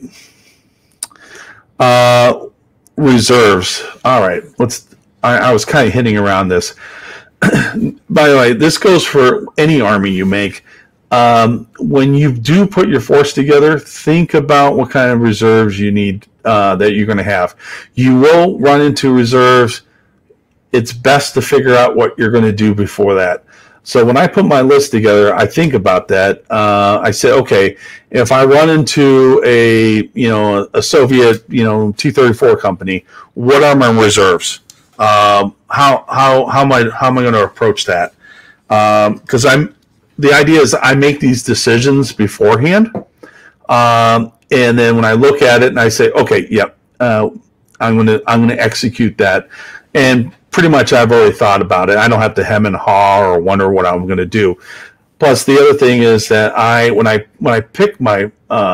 [SPEAKER 1] Reserves. All right. I was kind of hinting around this. By the way, this goes for any army you make. When you do put your force together, think about what kind of reserves you need that you're going to have. You will run into reserves. It's best to figure out what you're going to do before that. So when I put my list together, I think about that. I say, okay, if I run into a Soviet T-34 company, what are my reserves? How am I going to approach that? Because the idea is I make these decisions beforehand, and then when I look at it and I say, okay, yep, I'm going to execute that, and pretty much I've already thought about it. I don't have to hem and haw or wonder what I'm going to do. Plus, the other thing is that when I pick my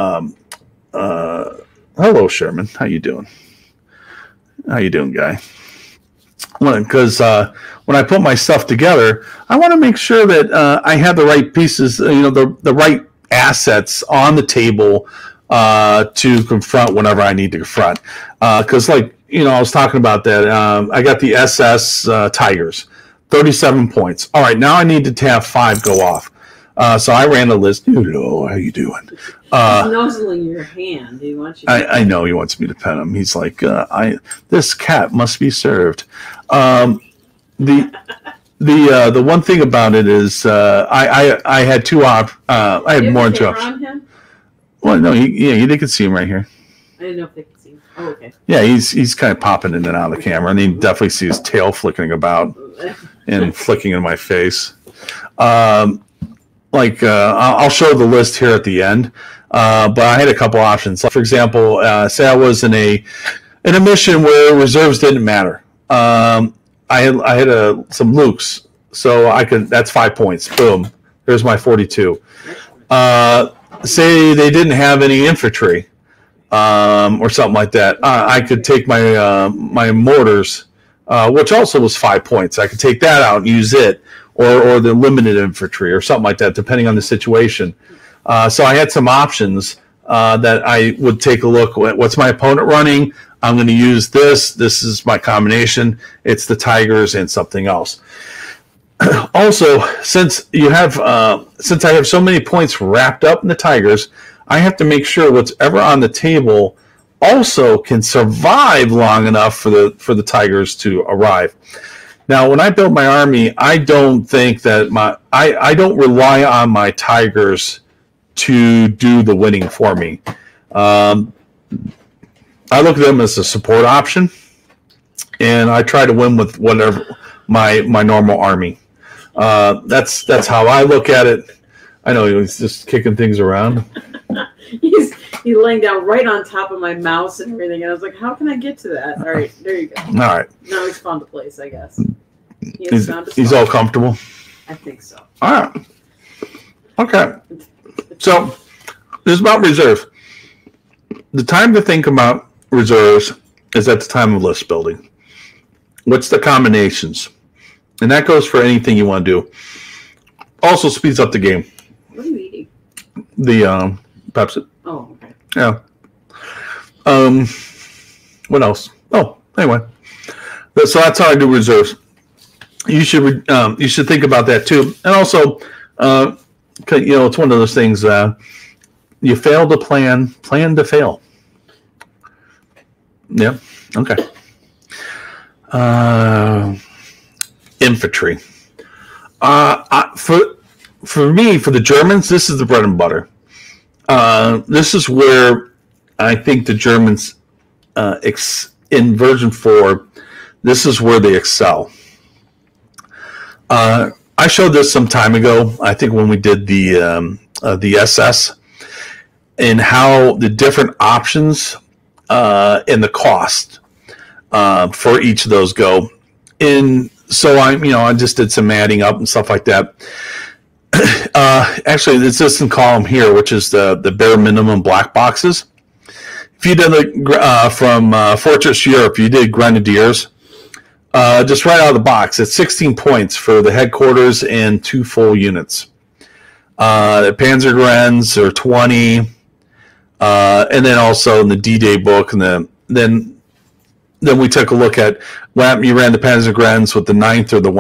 [SPEAKER 1] hello Sherman, how you doing? How you doing, guy? Because when I put my stuff together, I want to make sure that I have the right pieces, the right assets on the table to confront whenever I need to confront. Because, like, I was talking about that. I got the SS Tigers, 37 points. All right, now I need to have 5 go off. So I ran the list. Hello, how you doing?
[SPEAKER 2] He's nuzzling your hand. He wants you.
[SPEAKER 1] I know he wants me to pet him. He's like, this cat must be served. The one thing about it is I had 2 I had more than 2 options. Well, no, you can see him right here.
[SPEAKER 2] I didn't know if they could see him. Oh, okay.
[SPEAKER 1] Yeah, he's kind of popping in and out of the camera, and you definitely see his tail flickering about and flicking in my face. I'll show the list here at the end, but I had a couple options. For example, say I was in a mission where reserves didn't matter. I had some Lukes, so I could. That's 5 points. Boom. There's my 42. Say they didn't have any infantry, or something like that. I could take my my mortars, which also was 5 points. I could take that out and use it, or the limited infantry, or something like that, depending on the situation. So I had some options that I would take a look at. What's my opponent running? I'm going to use this. This is my combination. It's the Tigers and something else. Also, since I have so many points wrapped up in the Tigers, I have to make sure whatever on the table also can survive long enough for the Tigers to arrive. Now, when I build my army, I don't think that I don't rely on my Tigers to do the winning for me. I look at them as a support option, and I try to win with whatever my normal army. That's how I look at it. I know he's just kicking things around.
[SPEAKER 2] He's laying down right on top of my mouse and everything, and I was like, "How can I get to that?" All right, there you go.
[SPEAKER 1] All right.
[SPEAKER 2] Now he's found a place, I guess.
[SPEAKER 1] He's all comfortable.
[SPEAKER 2] I think so.
[SPEAKER 1] All right. Okay. So this is about reserve. The time to think about reserves is at the time of list building. What's the combinations? And that goes for anything you want to do. Also speeds up the game.
[SPEAKER 2] What are you eating?
[SPEAKER 1] The Pepsi.
[SPEAKER 2] Oh, okay.
[SPEAKER 1] Yeah. What else? Oh, anyway. So that's how I do reserves. You should think about that too. And also, it's one of those things. You fail to plan to fail. Yeah. Okay. Infantry. For me, for the Germans, this is the bread and butter. This is where I think the Germans, in version 4, this is where they excel. I showed this some time ago, I think when we did the SS, and how the different options and the cost for each of those go. So I just did some adding up and stuff like that. Actually, it's this column here, which is the bare minimum black boxes. If you did from Fortress Europe, you did Grenadiers, just right out of the box, it's 16 points for the headquarters and 2 full units. The Panzergrenz are 20, and then also in the D-Day book, and then we took a look at when you ran the Panzergrenz with the 9th or the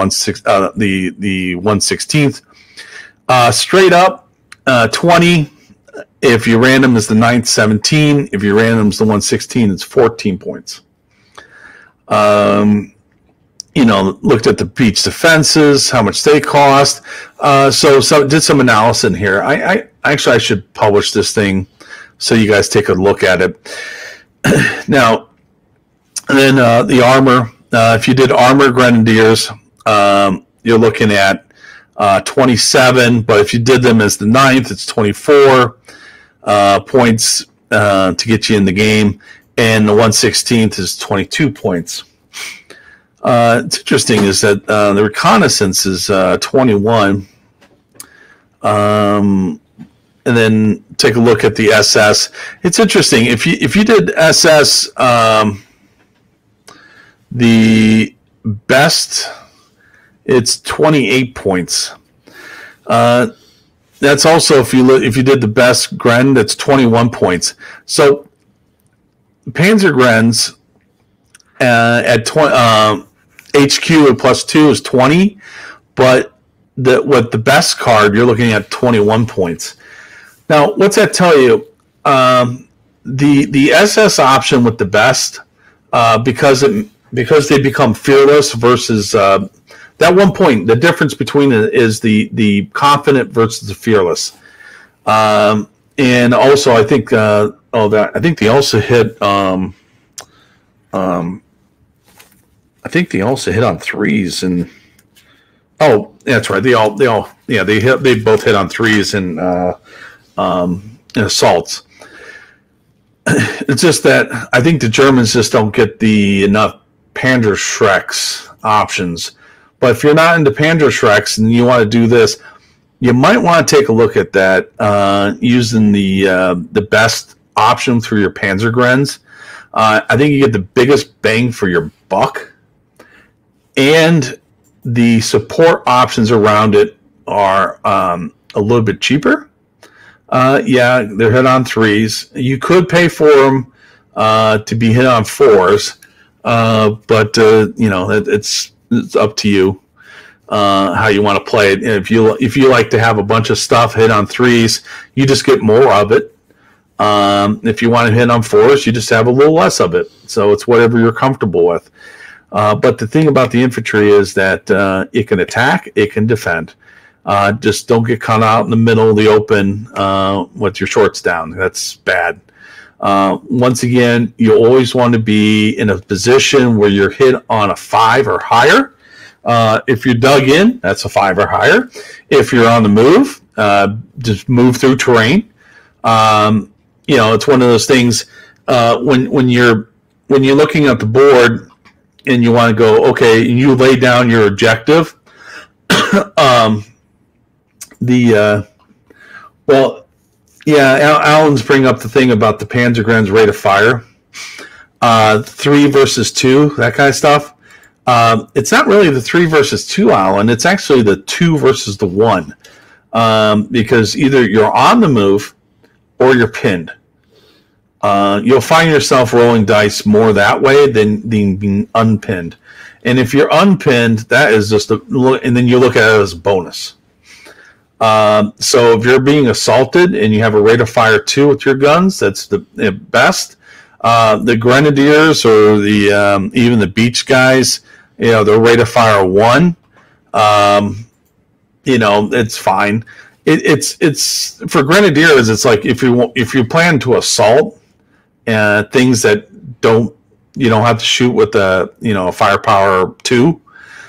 [SPEAKER 1] 116th. Straight up, 20. If you ran them as the 9th, 17. If you ran them as the 116, it's 14 points. Looked at the beach defenses, how much they cost. So did some analysis in here. I should publish this thing so you guys take a look at it. Now, and then the armor. If you did armor Grenadiers, you're looking at 27. But if you did them as the 9th, it's 24 points to get you in the game. And the 116th is 22 points. It's interesting is that the reconnaissance is 21. And then take a look at the SS. It's interesting. If you did SS, the best, it's 28 points. That's also if you did the best Gren, that's 21 points. So Panzer Grens at HQ plus 2 is 20, but with the best card, you're looking at 21 points. Now, what's that tell you? The SS option with the best, because they become fearless versus that 1 point. The difference between it is the confident versus the fearless. And also, I think I think they also hit. I think they also hit on threes, and that's right. They both hit on threes and assaults. It's just that I think the Germans just don't get enough Panzerschrecks options. But if you're not into Panzerschrecks and you want to do this, you might want to take a look at that using the best option through your Panzergrens. I think you get the biggest bang for your buck, and the support options around it are a little bit cheaper. They're hit on threes. You could pay for them to be hit on fours, but it's up to you how you want to play it. If you like to have a bunch of stuff hit on threes, you just get more of it. If you want to hit on fours, you just have a little less of it. So it's whatever you're comfortable with. But the thing about the infantry is that it can attack, it can defend. Just don't get caught out in the middle of the open with your shorts down. That's bad. Once again, you always want to be in a position where you're hit on a 5 or higher. If you're dug in, that's a 5 or higher. If you're on the move, just move through terrain. It's one of those things when you're looking at the board and you want to go, okay, and you lay down your objective. Alan's bringing up the thing about the Panzergren's rate of fire, 3 versus 2, that kind of stuff. It's not really the 3 versus 2, Alan. It's actually the 2 versus the 1, because either you're on the move or you're pinned. You'll find yourself rolling dice more that way than being unpinned. And if you're unpinned, that is just and then you look at it as a bonus. So if you're being assaulted and you have a rate of fire 2 with your guns, that's the best. The Grenadiers or even the Beach guys, their rate of fire 1. It's fine. It's for Grenadiers. It's like if you plan to assault things that you don't have to shoot with a firepower 2.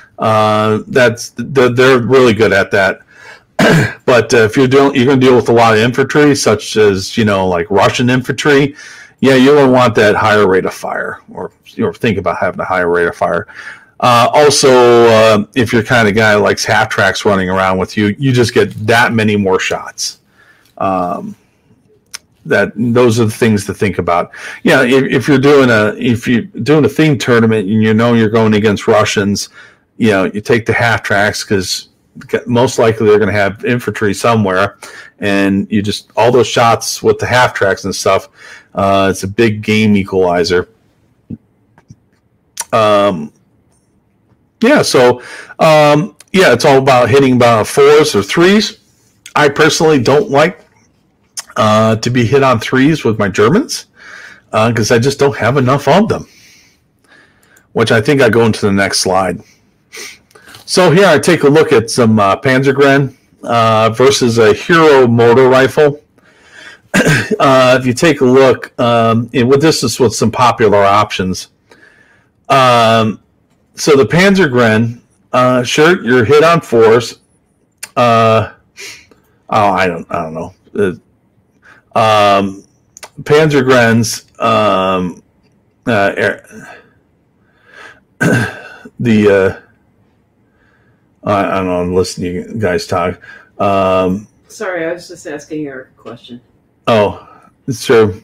[SPEAKER 1] They're really good at that. But if you're going to deal with a lot of infantry, such as like Russian infantry, you're going to want that higher rate of fire, or think about having a higher rate of fire. Also, if you're kind of guy who likes half tracks running around with you, you just get that many more shots. Those are the things to think about. If you're doing a themed tournament and you're going against Russians, you take the half tracks because most likely they're going to have infantry somewhere, and you just all those shots with the half tracks and stuff. It's a big game equalizer. It's all about hitting about 4s or 3s. I personally don't like to be hit on 3s with my Germans because I just don't have enough of them, which I think I go into the next slide. So here I take a look at some Panzergren versus a Hero motor rifle. If you take a look, this is with some popular options. So the Panzergren, sure, you're hit on 4s. I don't know. Panzergrens, I don't know. I'm listening to you guys talk.
[SPEAKER 2] Sorry, I was just asking Eric a question.
[SPEAKER 1] Oh, sure.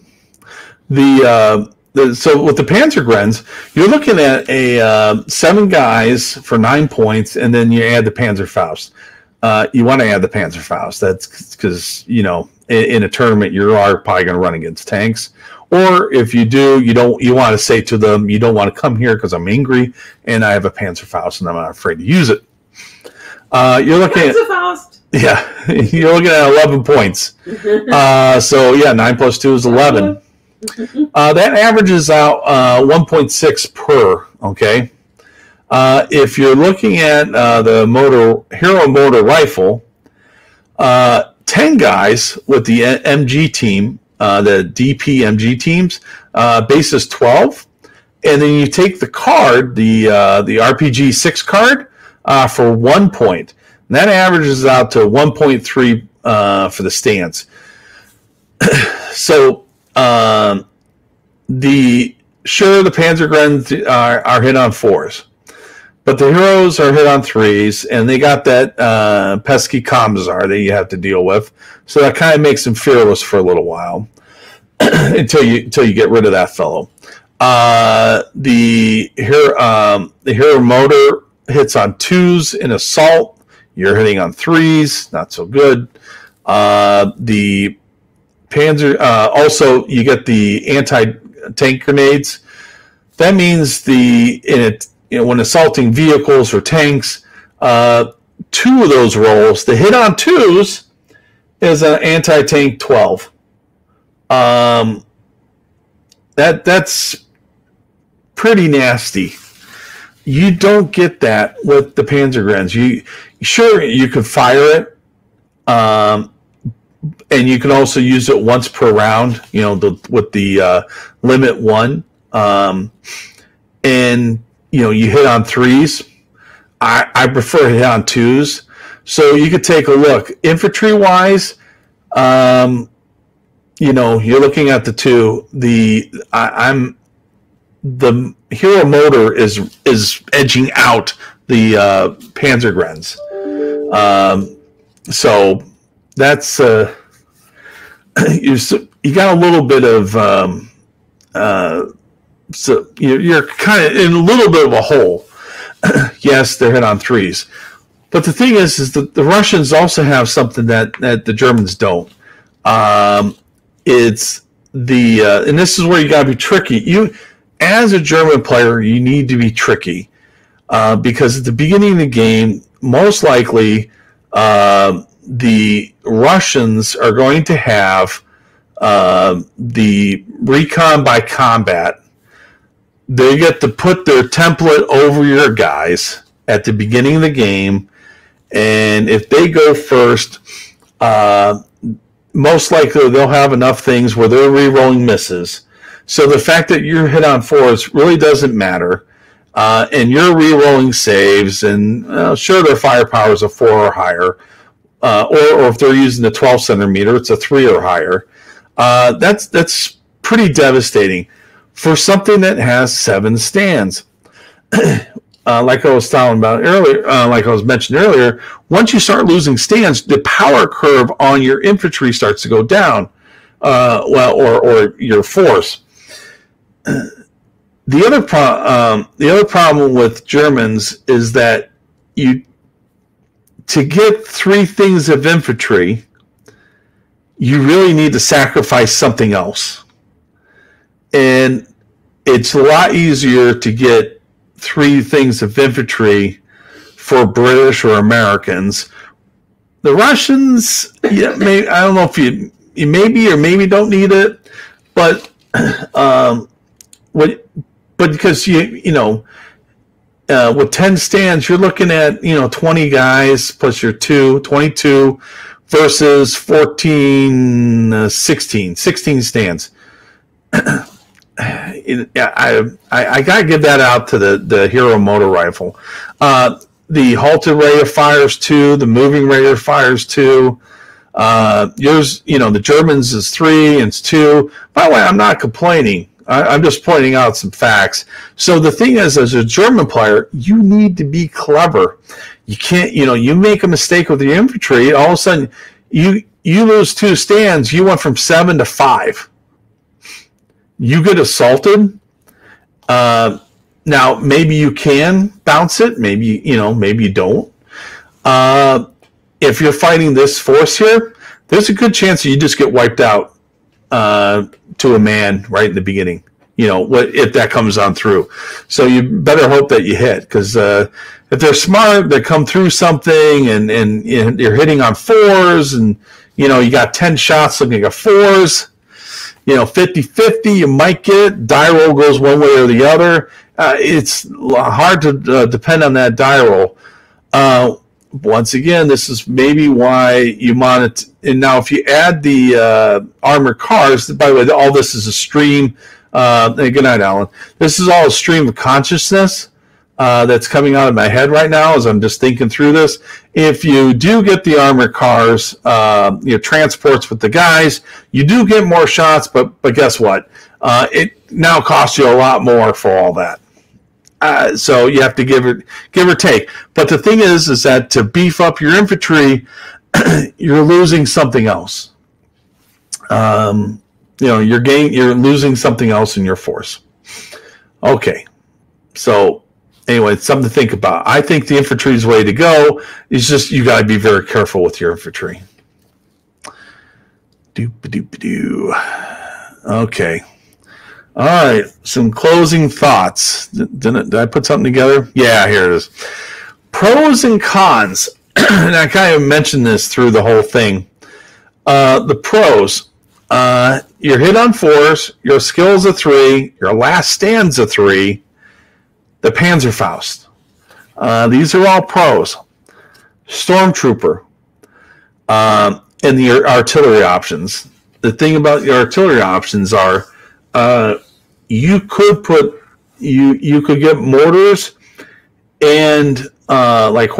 [SPEAKER 1] So with the Panzergrens, you're looking at a 7 guys for 9 points, and then you add the Panzerfaust. you want to add the Panzerfaust. That's because, in a tournament, you are probably going to run against tanks. Or if you do, you want to say to them, you don't want to come here because I'm angry and I have a Panzerfaust and I'm not afraid to use it. You're looking
[SPEAKER 2] Panzerfaust.
[SPEAKER 1] you're looking at 11 points. 9 plus 2 is 11. That averages out 1.6 per. Okay. If you're looking at the Hero Motor Rifle, 10 guys with the MG team, the DP MG teams, base is 12, and then you take the card, the RPG 6 card, for 1 point. And that averages out to 1.3 for the stance. So the Panzergrens are hit on 4s. But the heroes are hit on 3s, and they got that pesky Commissar that you have to deal with. So that kind of makes them fearless for a little while until you get rid of that fellow. The hero motor hits on 2s in assault. You're hitting on 3s, not so good. The Panzer also you get the anti-tank grenades. That means when assaulting vehicles or tanks, 2 of those rolls, the hit on 2s is an anti-tank 12. That's pretty nasty. You don't get that with the Panzergrens. You could fire it, and you can also use it once per round. With the limit 1, and you hit on 3s. I prefer to hit on 2s. So you could take a look. Infantry-wise, you're looking at the 2. The Hero Motor is edging out the Panzergrens. So that's you got a little bit of so you're kind of in a little bit of a hole. Yes, they're hit on 3s, but the thing is that the Russians also have something that the Germans don't. It's the and this is where you got to be tricky. As a German player, you need to be tricky because at the beginning of the game, most likely the Russians are going to have the recon by combat. They get to put their template over your guys at the beginning of the game, and if they go first, most likely they'll have enough things where they're re-rolling misses. So the fact that you're hit on 4s really doesn't matter, and you're re-rolling saves, and sure their firepower is a 4 or higher, or if they're using the 12 centimeter, it's a 3 or higher. That's pretty devastating for something that has 7 stands. Like I was talking about earlier, like I was mentioning earlier, once you start losing stands, the power curve on your infantry starts to go down, or your force. The other problem with Germans is that to get 3 things of infantry, you really need to sacrifice something else. And it's a lot easier to get 3 things of infantry for British or Americans. The Russians, I don't know if you maybe or maybe don't need it, but because with 10 stands, you're looking at 20 guys plus your 22 versus 14, 16 stands. I gotta give that out to the Hero Motor Rifle. The halted raider fires 2, the moving raider fires 2. Yours, the Germans is 3 and it's 2. By the way, I'm not complaining. I'm just pointing out some facts. So the thing is, as a German player, you need to be clever. You can't, you make a mistake with the infantry, all of a sudden you lose 2 stands. You went from 7 to 5. You get assaulted. Now maybe you can bounce it. Maybe you don't. if you're fighting this force here, there's a good chance that you just get wiped out to a man right in the beginning. If that comes on through. So you better hope that you hit, because if they're smart, they come through something and you're hitting on 4s, and you got 10 shots looking at 4s. 50-50, you might get it. Die roll goes one way or the other. It's hard to depend on that die roll. Once again, this is maybe why you want it. And now, if you add the armored cars, by the way, all this is a stream. Good night, Alan. This is all a stream of consciousness that's coming out of my head right now as I'm just thinking through this. If you do get the armored cars, transports with the guys, you do get more shots, but guess what? It now costs you a lot more for all that. So you have to give or take. But the thing is that to beef up your infantry, you're losing something else. You're losing something else in your force. Okay. So anyway, it's something to think about. I think the infantry's way to go. It's just you got to be very careful with your infantry. Doop-a-doop-a-doo. Okay. All right. Some closing thoughts. Did I put something together? Yeah, here it is. Pros and cons. And I kind of mentioned this through the whole thing. The pros. Your hit on 4s, your skill's a 3, your last stand's a 3, the Panzerfaust. These are all pros. Stormtrooper, and the artillery options. The thing about the artillery options are, you could get mortars and like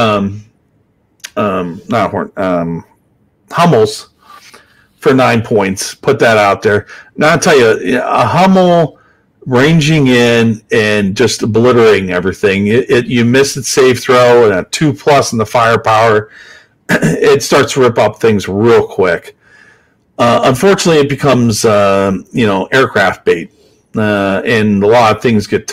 [SPEAKER 1] Hummels for 9 points. Put that out there. Now I'll tell you, a Hummel ranging in and just obliterating everything. You miss its save throw and a 2+ in the firepower. It starts to rip up things real quick. Unfortunately, it becomes aircraft bait, and a lot of things get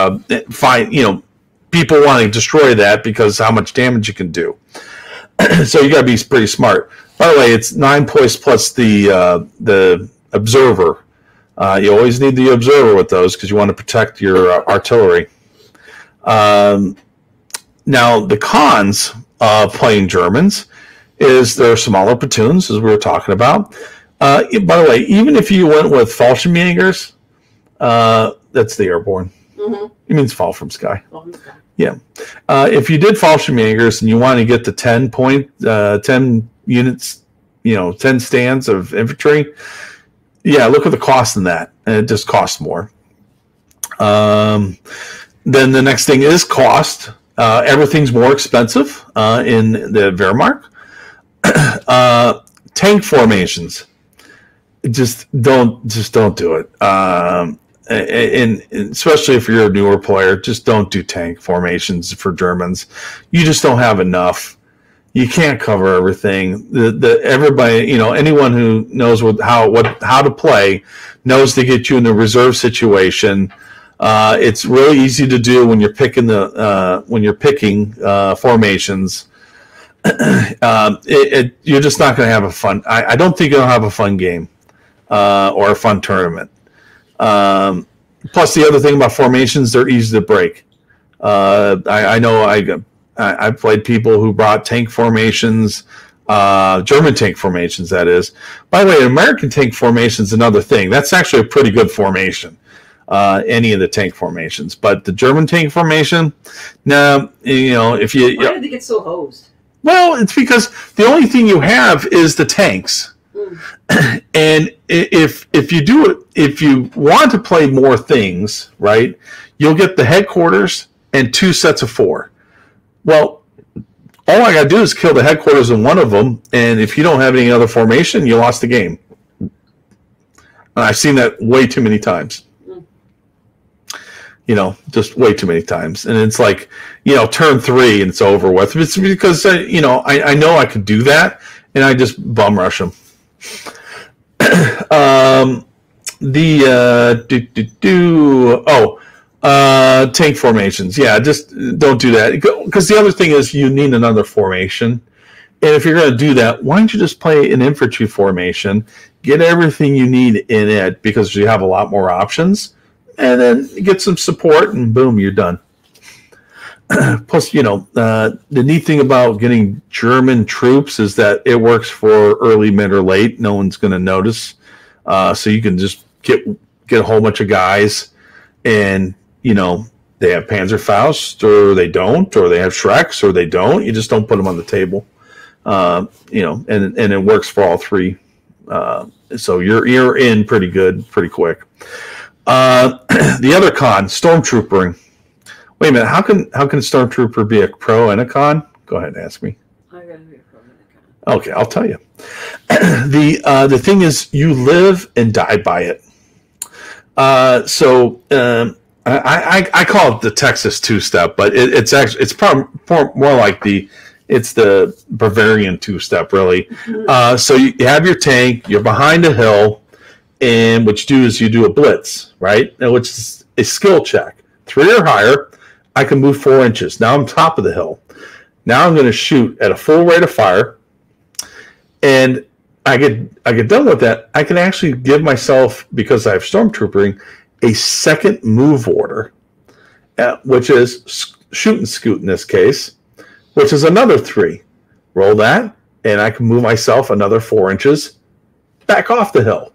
[SPEAKER 1] people want to destroy that because how much damage you can do. So you got to be pretty smart. By the way, it's 9 points plus the observer. You always need the observer with those because you want to protect your artillery. Now, the cons of playing Germans is there are smaller platoons, as we were talking about. By the way, even if you went with Fallschirmjägers, that's the airborne. Mm-hmm. It means fall from sky. Yeah. If you did Fallschirmjägers and you want to get the 10 units, 10 stands of infantry, yeah, look at the cost in that. And it just costs more. Then the next thing is cost. Everything's more expensive in the Wehrmacht. Tank formations. Just don't do it. And especially if you're a newer player, just don't do tank formations for Germans. You just don't have enough. You can't cover everything. Everybody, anyone who knows how to play knows to get you in the reserve situation. It's really easy to do when you're picking formations. You're just not going to have a fun. I don't think you'll have a fun game or a fun tournament. Plus, the other thing about formations, they're easy to break. I know I've played people who brought tank formations, German tank formations, that is. By the way, American tank formation is another thing. That's actually a pretty good formation, any of the tank formations. But the German tank formation, no, if you...
[SPEAKER 2] Why did they get so hosed?
[SPEAKER 1] Well, it's because the only thing you have is the tanks. Mm. And if you want to play more things, right, you'll get the headquarters and 2 sets of 4. Well, all I got to do is kill the headquarters in one of them, and if you don't have any other formation, you lost the game. And I've seen that way too many times. Just way too many times. And it's like, turn 3 and it's over with. It's because, I know I could do that, and I just bum rush them. Tank formations. Yeah, just don't do that. Because the other thing is you need another formation. And if you're going to do that, why don't you just play an infantry formation, get everything you need in it because you have a lot more options, and then get some support, and boom, you're done. Plus, the neat thing about getting German troops is that it works for early, mid, or late. No one's going to notice. So you can just get a whole bunch of guys, and, they have Panzerfaust, or they don't, or they have Shreks, or they don't. You just don't put them on the table. And it works for all three. So you're in pretty good, pretty quick. The other con, Stormtroopering. Wait a minute, how can Stormtrooper be a pro and a con? Go ahead and ask me.
[SPEAKER 2] I gotta be a pro and a con.
[SPEAKER 1] Okay, I'll tell you. The thing is, you live and die by it. So I call it the Texas two-step, but it's probably more like the Bavarian two-step, really. So you have your tank, you're behind a hill, and what you do is you do a blitz, right? Which is a skill check. 3 or higher, I can move 4 inches. Now I'm top of the hill. Now I'm going to shoot at a full rate of fire, and I get done with that. I can actually give myself, because I have Stormtroopering, a second move order, which is shoot and scoot in this case, which is another 3. Roll that, and I can move myself another 4 inches back off the hill.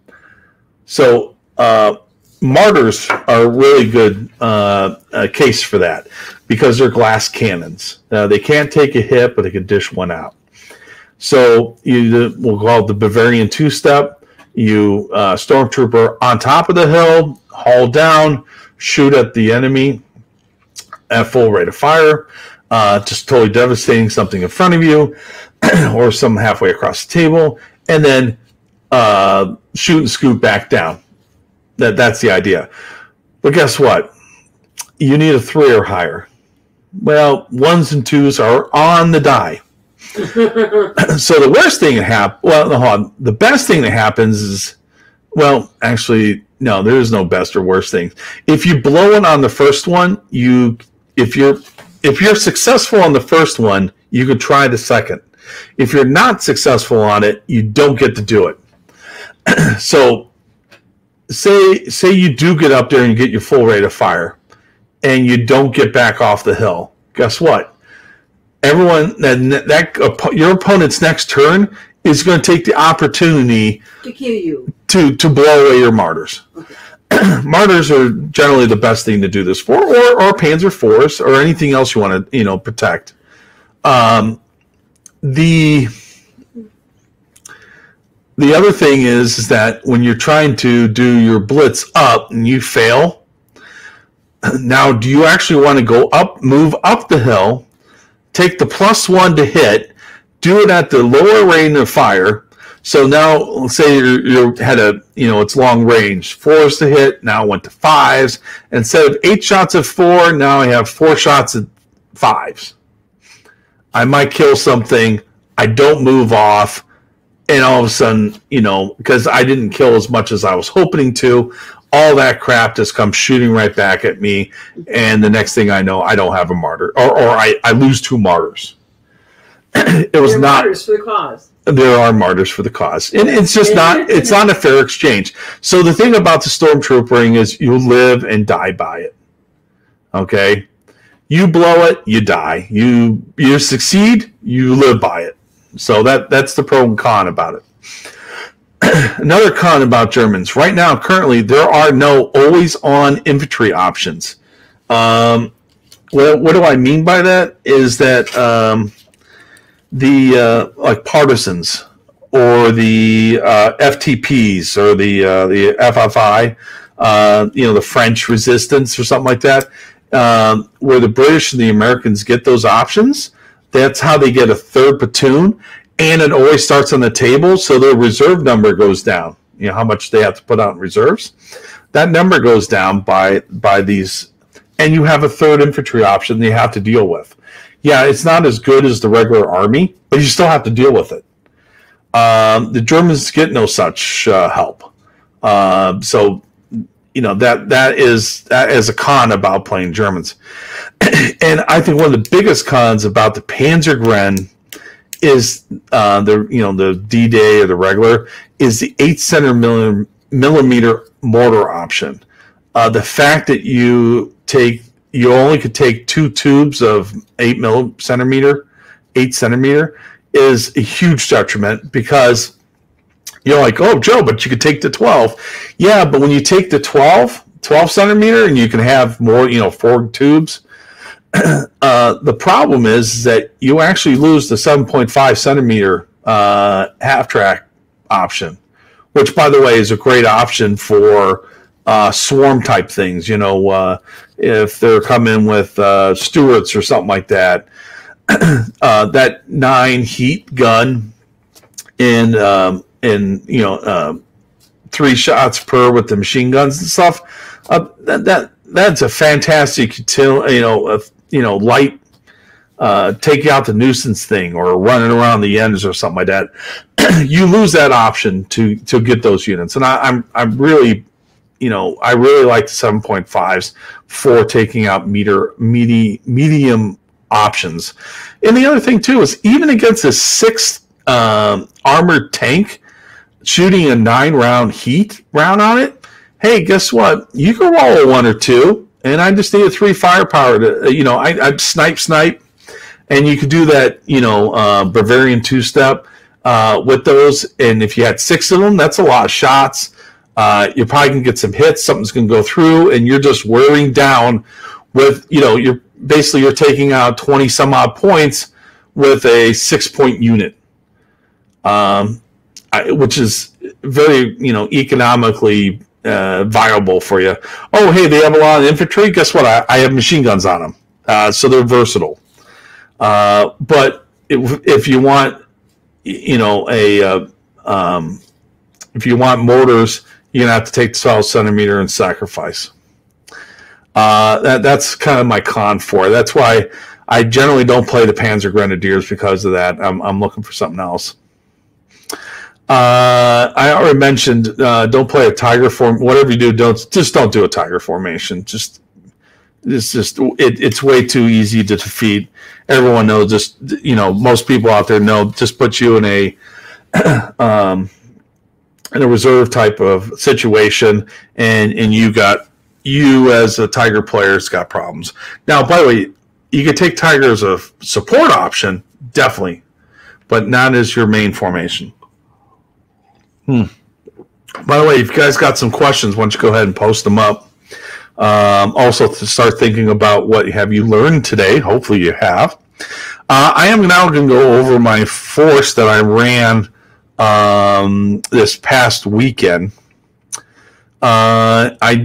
[SPEAKER 1] So Martyrs are a really good case for that because they're glass cannons. They can't take a hit, but they can dish one out. So we'll call it the Bavarian two-step. You Stormtrooper on top of the hill, haul down, shoot at the enemy at full rate of fire, just totally devastating something in front of you or some halfway across the table, and then shoot and scoot back down. That's the idea. But guess what? You need a 3 or higher. Well, 1s and 2s are on the die. So the worst thing that happens, the best thing that happens is, well, actually, no, there is no best or worst thing. If you blow it on the first one, if you're successful on the first one, you could try the second. If you're not successful on it, you don't get to do it. So say you do get up there and you get your full rate of fire, and you don't get back off the hill. Guess what? Everyone your opponent's next turn is going to take the opportunity
[SPEAKER 2] to kill you,
[SPEAKER 1] to blow away your Martyrs. Okay. Martyrs are generally the best thing to do this for, or Panzer Force, or anything else you want to protect. The other thing is that when you're trying to do your blitz up and you fail, now do you actually want to go up, move up the hill, take the +1 to hit, do it at the lower range of fire? So now, let's say you had it's long range, 4s to hit, now went to 5s. Instead of 8 shots at 4, now I have 4 shots at 5s. I might kill something, I don't move off, and all of a sudden, because I didn't kill as much as I was hoping to, all that crap just comes shooting right back at me, and the next thing I know, I don't have a martyr, or I lose 2 martyrs. It was not
[SPEAKER 2] martyrs for the cause.
[SPEAKER 1] There are martyrs for the cause, and it's just it's not a fair exchange. So the thing about the Stormtroopering is you live and die by it. Okay, you blow it, you die. You succeed, you live by it. So that's the pro and con about it. Another con about Germans. Right now, currently, there are no always-on infantry options. What do I mean by that? Is that like partisans or the FTPs or the FFI, the French resistance or something like that, where the British and the Americans get those options. That's how they get a 3rd platoon, and it always starts on the table, so their reserve number goes down. How much they have to put out in reserves. That number goes down by these, and you have a 3rd infantry option that you have to deal with. Yeah, it's not as good as the regular army, but you still have to deal with it. The Germans get no such help. So that is a con about playing Germans. And I think one of the biggest cons about the Panzergren is the D-Day or the regular is the 8 millimeter mortar option. The fact that you only could take 2 tubes of 8 centimeter is a huge detriment, because you're like, oh, Joe, but you could take the 12. Yeah, but when you take the 12 centimeter and you can have more, 4 tubes, the problem is that you actually lose the 7.5 centimeter half track option, which, by the way, is a great option for swarm type things. If they're coming with Stewarts or something like that, that 9 heat gun in 3 shots per with the machine guns and stuff. That's a fantastic light take out the nuisance thing, or running around the ends or something like that. You lose that option to get those units, and I'm really I really like the 7.5s for taking out medium options. And the other thing too is, even against a 6th armored tank, shooting a 9-round heat round on it, hey, guess what? You can roll a 1 or 2, and I just need a 3 firepower to, I'd snipe, and you could do that, Bavarian 2-step with those. And if you had 6 of them, that's a lot of shots. You probably can get some hits. Something's going to go through, and you're just wearing down with, you're taking out 20 some odd points with a 6-point unit, which is very, economically viable for you. Oh, hey, they have a lot of infantry. Guess what? I have machine guns on them, so they're versatile. But if you want, if you want mortars, you're gonna have to take the 12 centimeter and sacrifice. That's kind of my con for it. That's why I generally don't play the Panzer Grenadiers, because of that. I'm looking for something else. I already mentioned, don't play a Tiger form. Whatever you do, don't do a Tiger formation. It's way too easy to defeat. Everyone knows. Most people out there know. Just put you in a reserve type of situation, and you as a Tiger player has got problems. Now, by the way, you could take Tiger as a support option, definitely, but not as your main formation. By the way, if you guys got some questions, why don't you go ahead and post them up. Also, to start thinking about what have you learned today. Hopefully you have. I am now going to go over my force that I ran this past weekend. I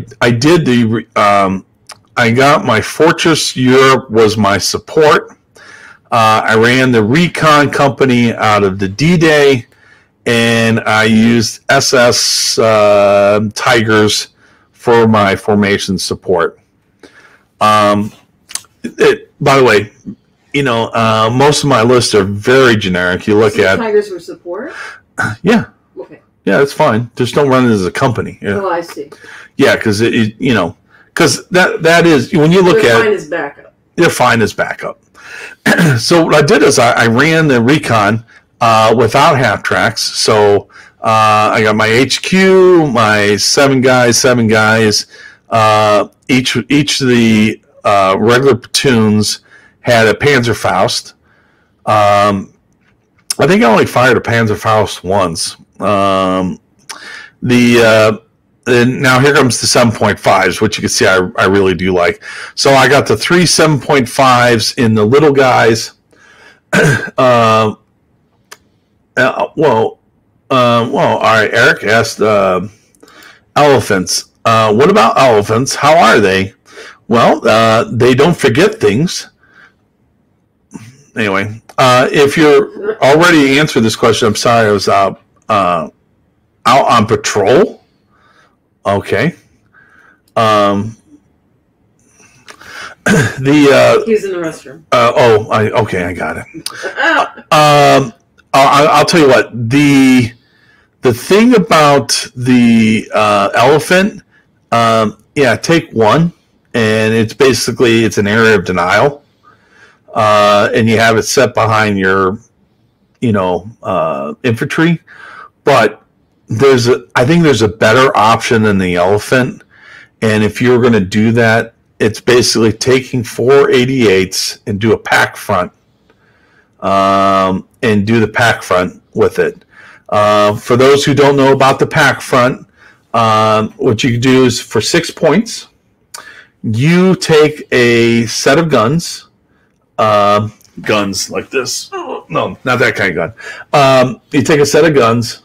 [SPEAKER 1] got my Fortress Europe was my support. I ran the Recon Company out of the D-Day, and I used SS Tigers for my formation support. By the way, most of my lists are very generic. You look at
[SPEAKER 2] Tigers for support.
[SPEAKER 1] Yeah.
[SPEAKER 2] Okay.
[SPEAKER 1] Yeah, that's fine. Just don't run it as a company. Yeah.
[SPEAKER 2] Oh, I see.
[SPEAKER 1] Yeah, because because that is when you look at.
[SPEAKER 2] They're fine as backup.
[SPEAKER 1] They're fine as backup. So what I did is I ran the Recon without half tracks. So I got my HQ, my 7 guys. Each of the regular platoons had a Panzerfaust. I think I only fired a Panzerfaust once. And now here comes the 7.5s, which you can see I really do like. So I got the 3 7.5s in the little guys. All right. Eric asked elephants. What about elephants? How are they? Well, they don't forget things. Anyway, if you're already answered this question, I'm sorry, I was out on patrol. Okay.
[SPEAKER 2] He's in the restroom.
[SPEAKER 1] Okay, I got it. I'll tell you what, the thing about the elephant, take 1, and it's an area of denial. And you have it set behind your infantry, but I think there's a better option than the elephant. And if you're going to do that, it's basically taking 4 88s and do a pack front, and do the pack front with it. For those who don't know about the pack front, what you do is for 6 points, you take a set of guns, guns like this. No, not that kind of gun. You take a set of guns,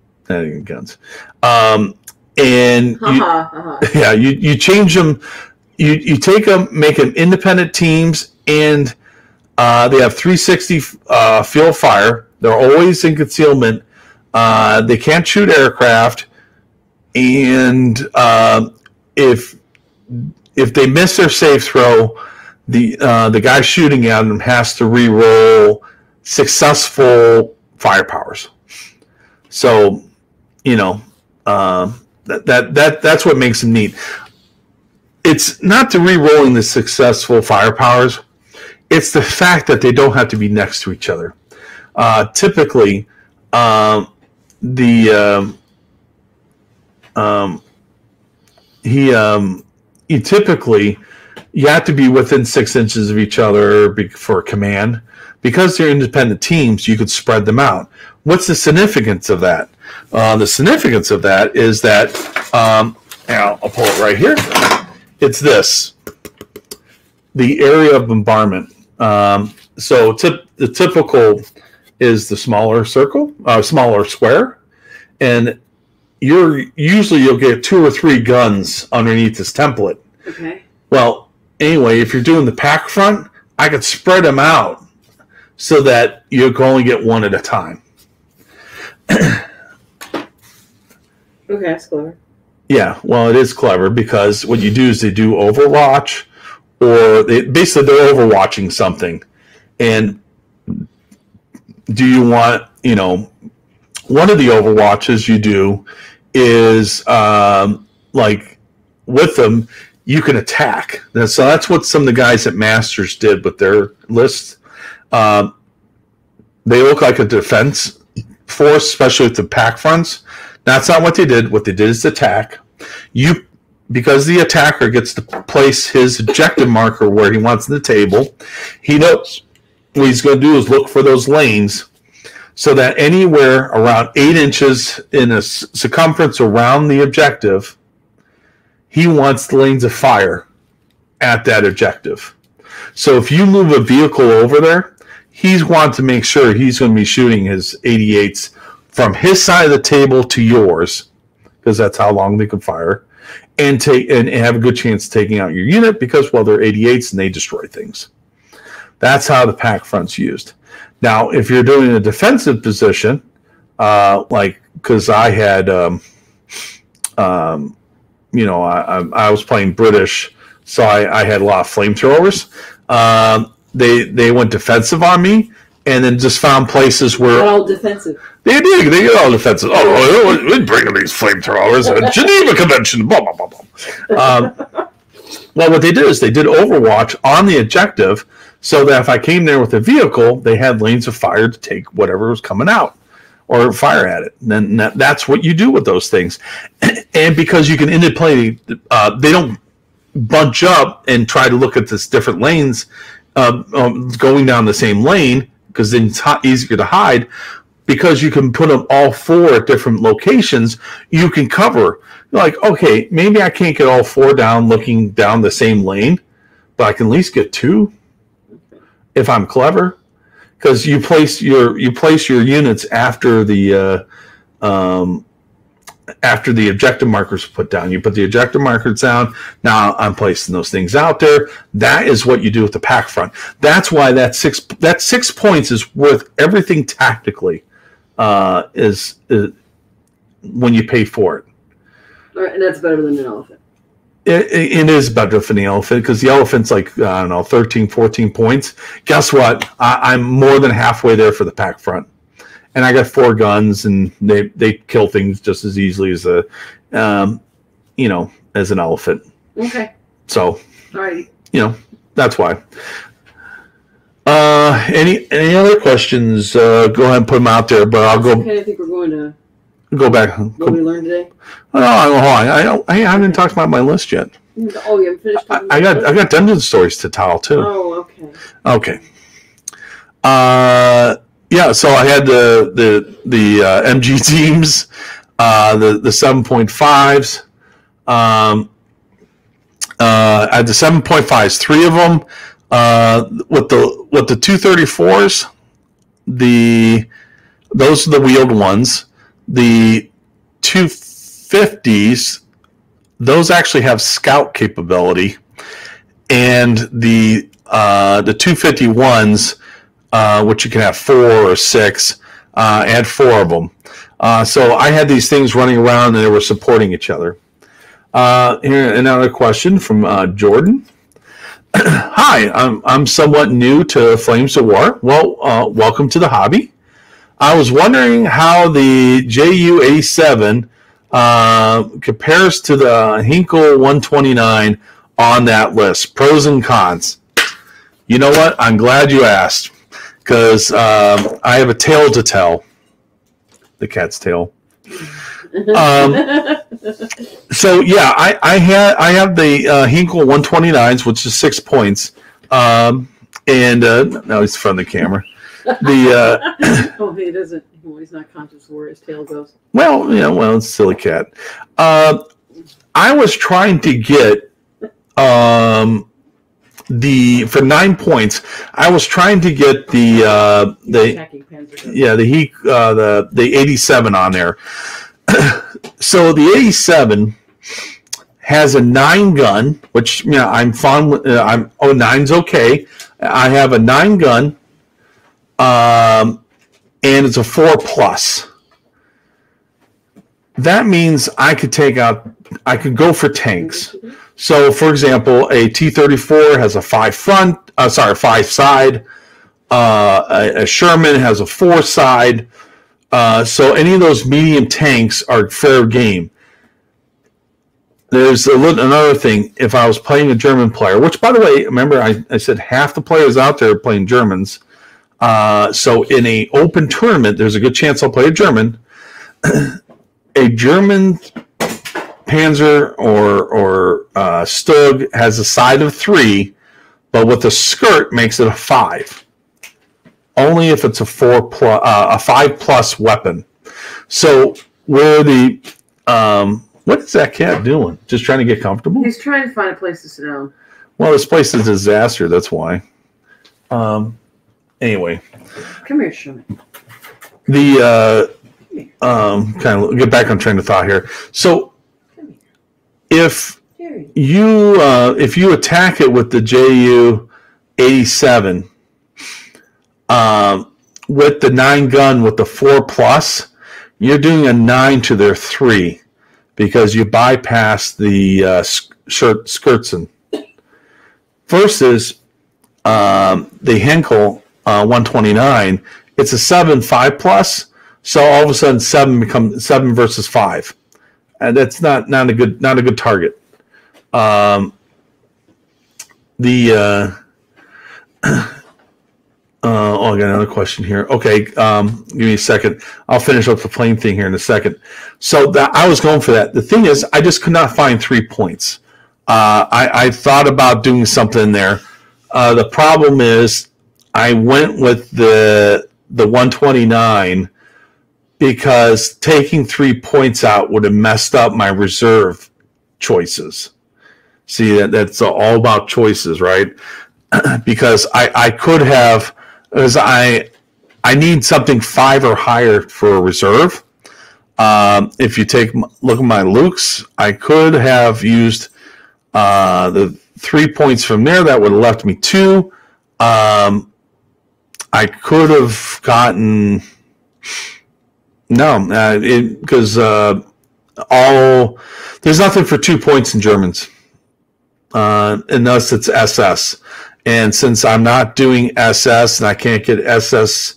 [SPEAKER 1] and you change them. You take them, make them independent teams, and they have 360 field fire. They're always in concealment. They can't shoot aircraft, and if they miss their safe throw, the guy shooting at them has to re-roll successful firepowers. So, that's what makes them neat. It's not the re-rolling the successful firepowers. It's the fact that they don't have to be next to each other. Typically, you have to be within 6 inches of each other for command. Because they're independent teams, you could spread them out. What's the significance of that? The significance of that is that, I'll pull it right here. It's this, the area of bombardment. So the typical is the smaller circle, smaller square, and you'll get 2 or 3 guns underneath this template.
[SPEAKER 2] Okay.
[SPEAKER 1] Well, anyway, if you're doing the pack front, I could spread them out so that you can only get one at a time.
[SPEAKER 2] Okay, that's clever.
[SPEAKER 1] Yeah, well, it is clever because what you do is they do Overwatch, or they're overwatching something. And do you want, one of the Overwatches you do is like with them, you can attack. So that's what some of the guys at Masters did with their lists. They look like a defense force, especially with the pack fronts. That's not what they did. What they did is attack. Because the attacker gets to place his objective marker where he wants the table, he knows what he's going to do is look for those lanes so that anywhere around 8 inches in a circumference around the objective, he wants the lanes of fire at that objective. So if you move a vehicle over there, he's wanting to make sure he's going to be shooting his 88s from his side of the table to yours, because that's how long they can fire, and have a good chance of taking out your unit because, well, they're 88s and they destroy things. That's how the pack front's used. Now, if you're doing a defensive position, because I had, I was playing British, so I had a lot of flamethrowers. They went defensive on me, and then just found places where
[SPEAKER 2] Not all defensive.
[SPEAKER 1] They get all defensive. Oh, we're bringing these flamethrowers. Geneva Convention. Blah blah blah blah. Well, what they did is they did Overwatch on the objective, so that if I came there with a vehicle, they had lanes of fire to take whatever was coming out or fire at it. And then that's what you do with those things. And because you can interplay, they don't bunch up and try to look at this different lanes going down the same lane, because then it's easier to hide. Because you can put them all 4 at different locations, you can cover. You're like, okay, maybe I can't get all 4 down looking down the same lane, but I can at least get 2 if I'm clever. Because you place your units after the objective markers put down. You put the objective markers down. Now I'm placing those things out there. That is what you do with the pack front. That's why that 6 points is worth everything tactically. Is when you pay for it.
[SPEAKER 2] All right, and that's better than an elephant.
[SPEAKER 1] It is better than the elephant, because the elephant's like, I don't know, 13, 14 points. Guess what? I'm more than halfway there for the pack front. And I got 4 guns, and they kill things just as easily as as an elephant.
[SPEAKER 2] Okay.
[SPEAKER 1] So,
[SPEAKER 2] all right.
[SPEAKER 1] That's why. Any other questions? Go ahead and put them out there, but I'll go.
[SPEAKER 2] Okay, I think we're going to
[SPEAKER 1] go back.
[SPEAKER 2] What we learned today.
[SPEAKER 1] Oh, I haven't talked about my list yet.
[SPEAKER 2] Oh, you haven't finished.
[SPEAKER 1] I got dungeon stories to tell too.
[SPEAKER 2] Oh, okay.
[SPEAKER 1] Okay. Yeah. So I had the MG teams, the 7.5s. I had the 7.5s, 3 of them. With the 234s, those are the wheeled ones. The 250s, those actually have scout capability, and the 251s, which you can have 4 or 6, I had 4 of them. So I had these things running around and they were supporting each other. Here another question from Jordan. Hi, I'm somewhat new to Flames of War. Well, welcome to the hobby. I was wondering how the JU-87 compares to the Hinkle 129 on that list. Pros and cons. You know what? I'm glad you asked, because I have a tale to tell. The cat's tail. So yeah, I have the Hinkle 129s, which is 6 points, and now he's in front of the camera.
[SPEAKER 2] Oh, he doesn't. Well, he's not conscious of where his tail goes.
[SPEAKER 1] Well, yeah, it's a silly cat. I was trying to get for 9 points. I was trying to get the 87 on there. So the 87 has a 9 gun, which I'm fine with. 9's okay. I have a 9 gun, and it's a 4+. That means I could go for tanks. So, for example, a T-34 has a 5 side. A Sherman has a 4 side. So any of those medium tanks are fair game. There's another thing. If I was playing a German player, which, by the way, remember I said half the players out there are playing Germans. So in an open tournament, there's a good chance I'll play a German. A German Panzer or Stug has a side of 3, but with a skirt makes it a 5. Only if it's a 5+ weapon. So where what is that cat doing? Just trying to get comfortable?
[SPEAKER 2] He's trying to find a place to sit down.
[SPEAKER 1] Well, this place is a disaster. That's why. Anyway.
[SPEAKER 2] Come here, Sherman.
[SPEAKER 1] Kind of get back on train of thought here. So if you attack it with the JU-87, with the 9 gun with the 4+, you're doing a 9 to their 3 because you bypass the Skirtsen. Versus the Henkel 129, it's a 7 5+, so all of a sudden 7 becomes 7 versus 5, and that's not a good target. I got another question here. Okay, give me a second. I'll finish up the plane thing here in a second. So I was going for that. The thing is, I just could not find 3 points. I thought about doing something there. The problem is, I went with the 129 because taking 3 points out would have messed up my reserve choices. See, that's all about choices, right? Because I could have. Because I need something 5 or higher for a reserve. If you look at my Lukes, I could have used the 3 points from there. That would have left me 2. I could have gotten because there's nothing for 2 points in Germans, unless it's SS. And since I'm not doing SS and I can't get SS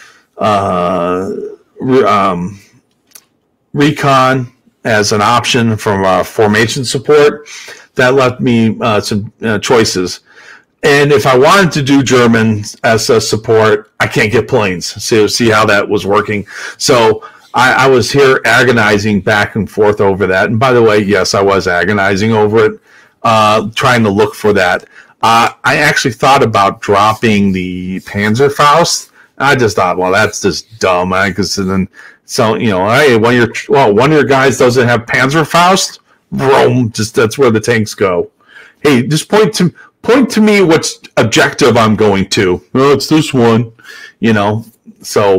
[SPEAKER 1] recon as an option from formation support, that left me some choices. And if I wanted to do German SS support, I can't get planes. So see how that was working. So I was here agonizing back and forth over that. And by the way, yes, I was agonizing over it, trying to look for that. I actually thought about dropping the Panzerfaust. I just thought, well, that's just dumb. Because then, so hey, one of your guys doesn't have Panzerfaust. Vroom, that's where the tanks go. Hey, just point to me which objective I'm going to. Oh, it's this one. So,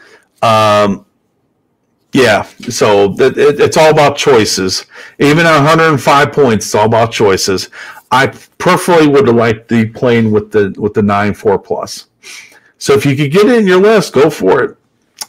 [SPEAKER 1] yeah. So it's all about choices. Even at 105 points, it's all about choices. I preferably would have liked the plane with the 9.4 plus. So if you could get it in your list, go for it.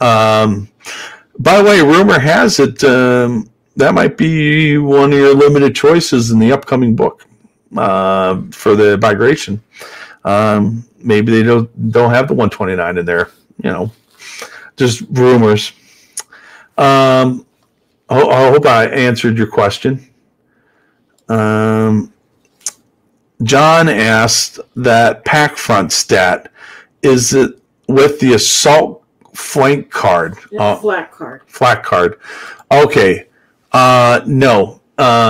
[SPEAKER 1] By the way, rumor has it that might be one of your limited choices in the upcoming book for the migration. Maybe they don't have the 129 in there. Just rumors. I hope I answered your question. John asked that pack front stat. Is it with the assault flank card?
[SPEAKER 2] Flak card.
[SPEAKER 1] Flak card. Okay. No.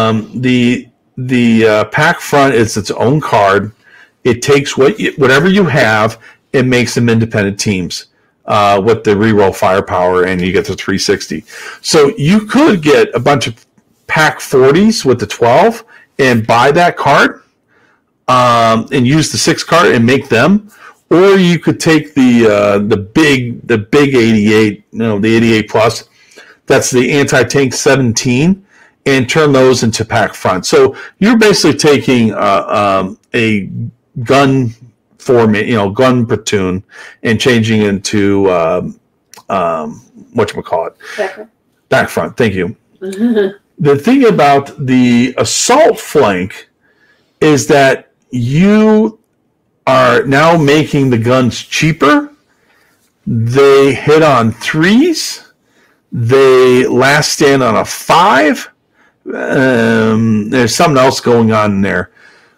[SPEAKER 1] The pack front is its own card. It takes whatever you have and makes them independent teams with the reroll firepower, and you get the 360. So you could get a bunch of pack 40s with the 12 and buy that card and use the 6 card and make them. Or you could take the big 88, the 88 plus. That's the anti-tank 17, and turn those into pack front. So you're basically taking a gun gun platoon, and changing into whatchamacallit? Back front. Thank you. The thing about the assault flank is that you are now making the guns cheaper. They hit on 3s. They last stand on a 5. There's something else going on in there.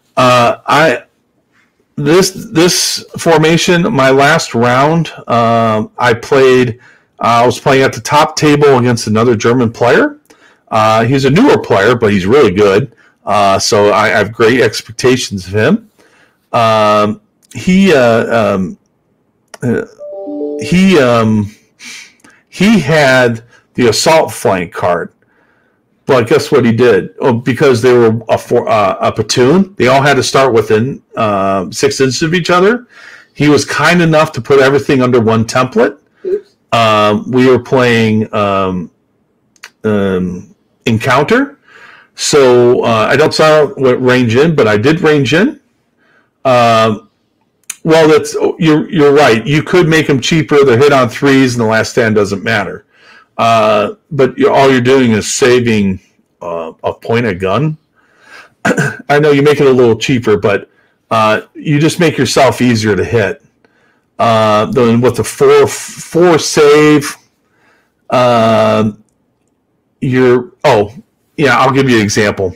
[SPEAKER 1] This formation, my last round, I was playing at the top table against another German player. He's a newer player, but he's really good. So I have great expectations of him. He had the assault flank card. But guess what he did? Oh, because they were a platoon, they all had to start within 6 inches of each other. He was kind enough to put everything under one template. We were playing Encounter. So I don't saw what range in, but I did range in. Well, you're right. You could make them cheaper. They're hit on 3s, and the last stand doesn't matter. But all you're doing is saving a point a gun. I know you make it a little cheaper, but you just make yourself easier to hit. Then with the 4 save, I'll give you an example.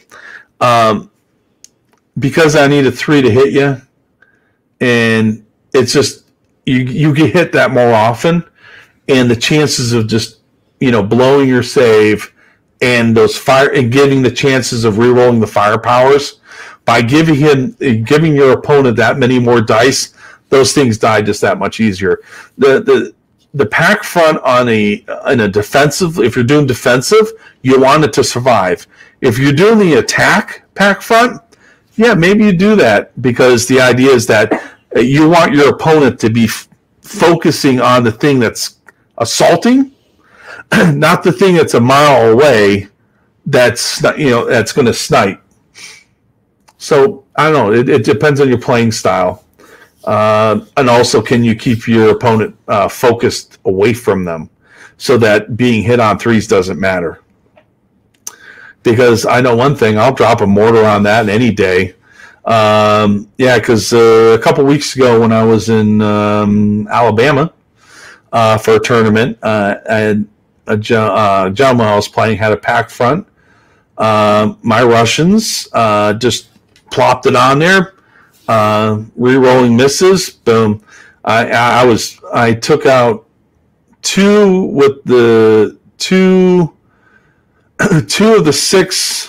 [SPEAKER 1] Because I need a 3 to hit you, and it's just you get hit that more often, and the chances of just blowing your save and those getting the chances of rerolling the firepowers by giving your opponent that many more dice, those things die just that much easier. The pack front in a defensive, if you're doing defensive, you want it to survive. If you're doing the attack pack front, yeah, maybe you do that, because the idea is that you want your opponent to be focusing on the thing that's assaulting, not the thing that's a mile away that's going to snipe. So I don't know. It depends on your playing style, and also can you keep your opponent focused away from them, so that being hit on 3s doesn't matter. Because I know one thing, I'll drop a mortar on that any day. Because a couple weeks ago when I was in Alabama for a tournament, and a gentleman I was playing had a pack front. My Russians just plopped it on there. Re-rolling misses. Boom. I took out two with the two of the 6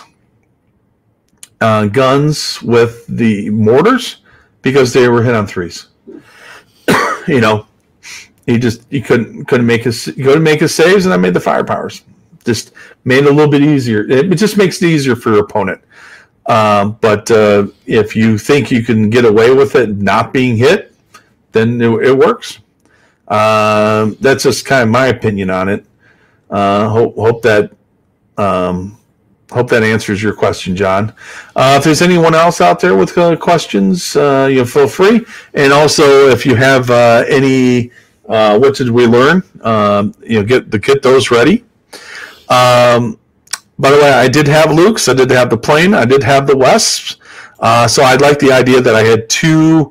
[SPEAKER 1] guns with the mortars because they were hit on 3s. You know, he couldn't make his saves, and I made the firepowers. Just made it a little bit easier. It just makes it easier for your opponent. But if you think you can get away with it not being hit, then it works. That's just kind of my opinion on it. Hope that answers your question, John. If there's anyone else out there with questions, feel free. And also, if you have any, what did we learn? Get those ready. By the way, I did have Luke's. I did have the plane. I did have the Wesps. So I like the idea that I had 2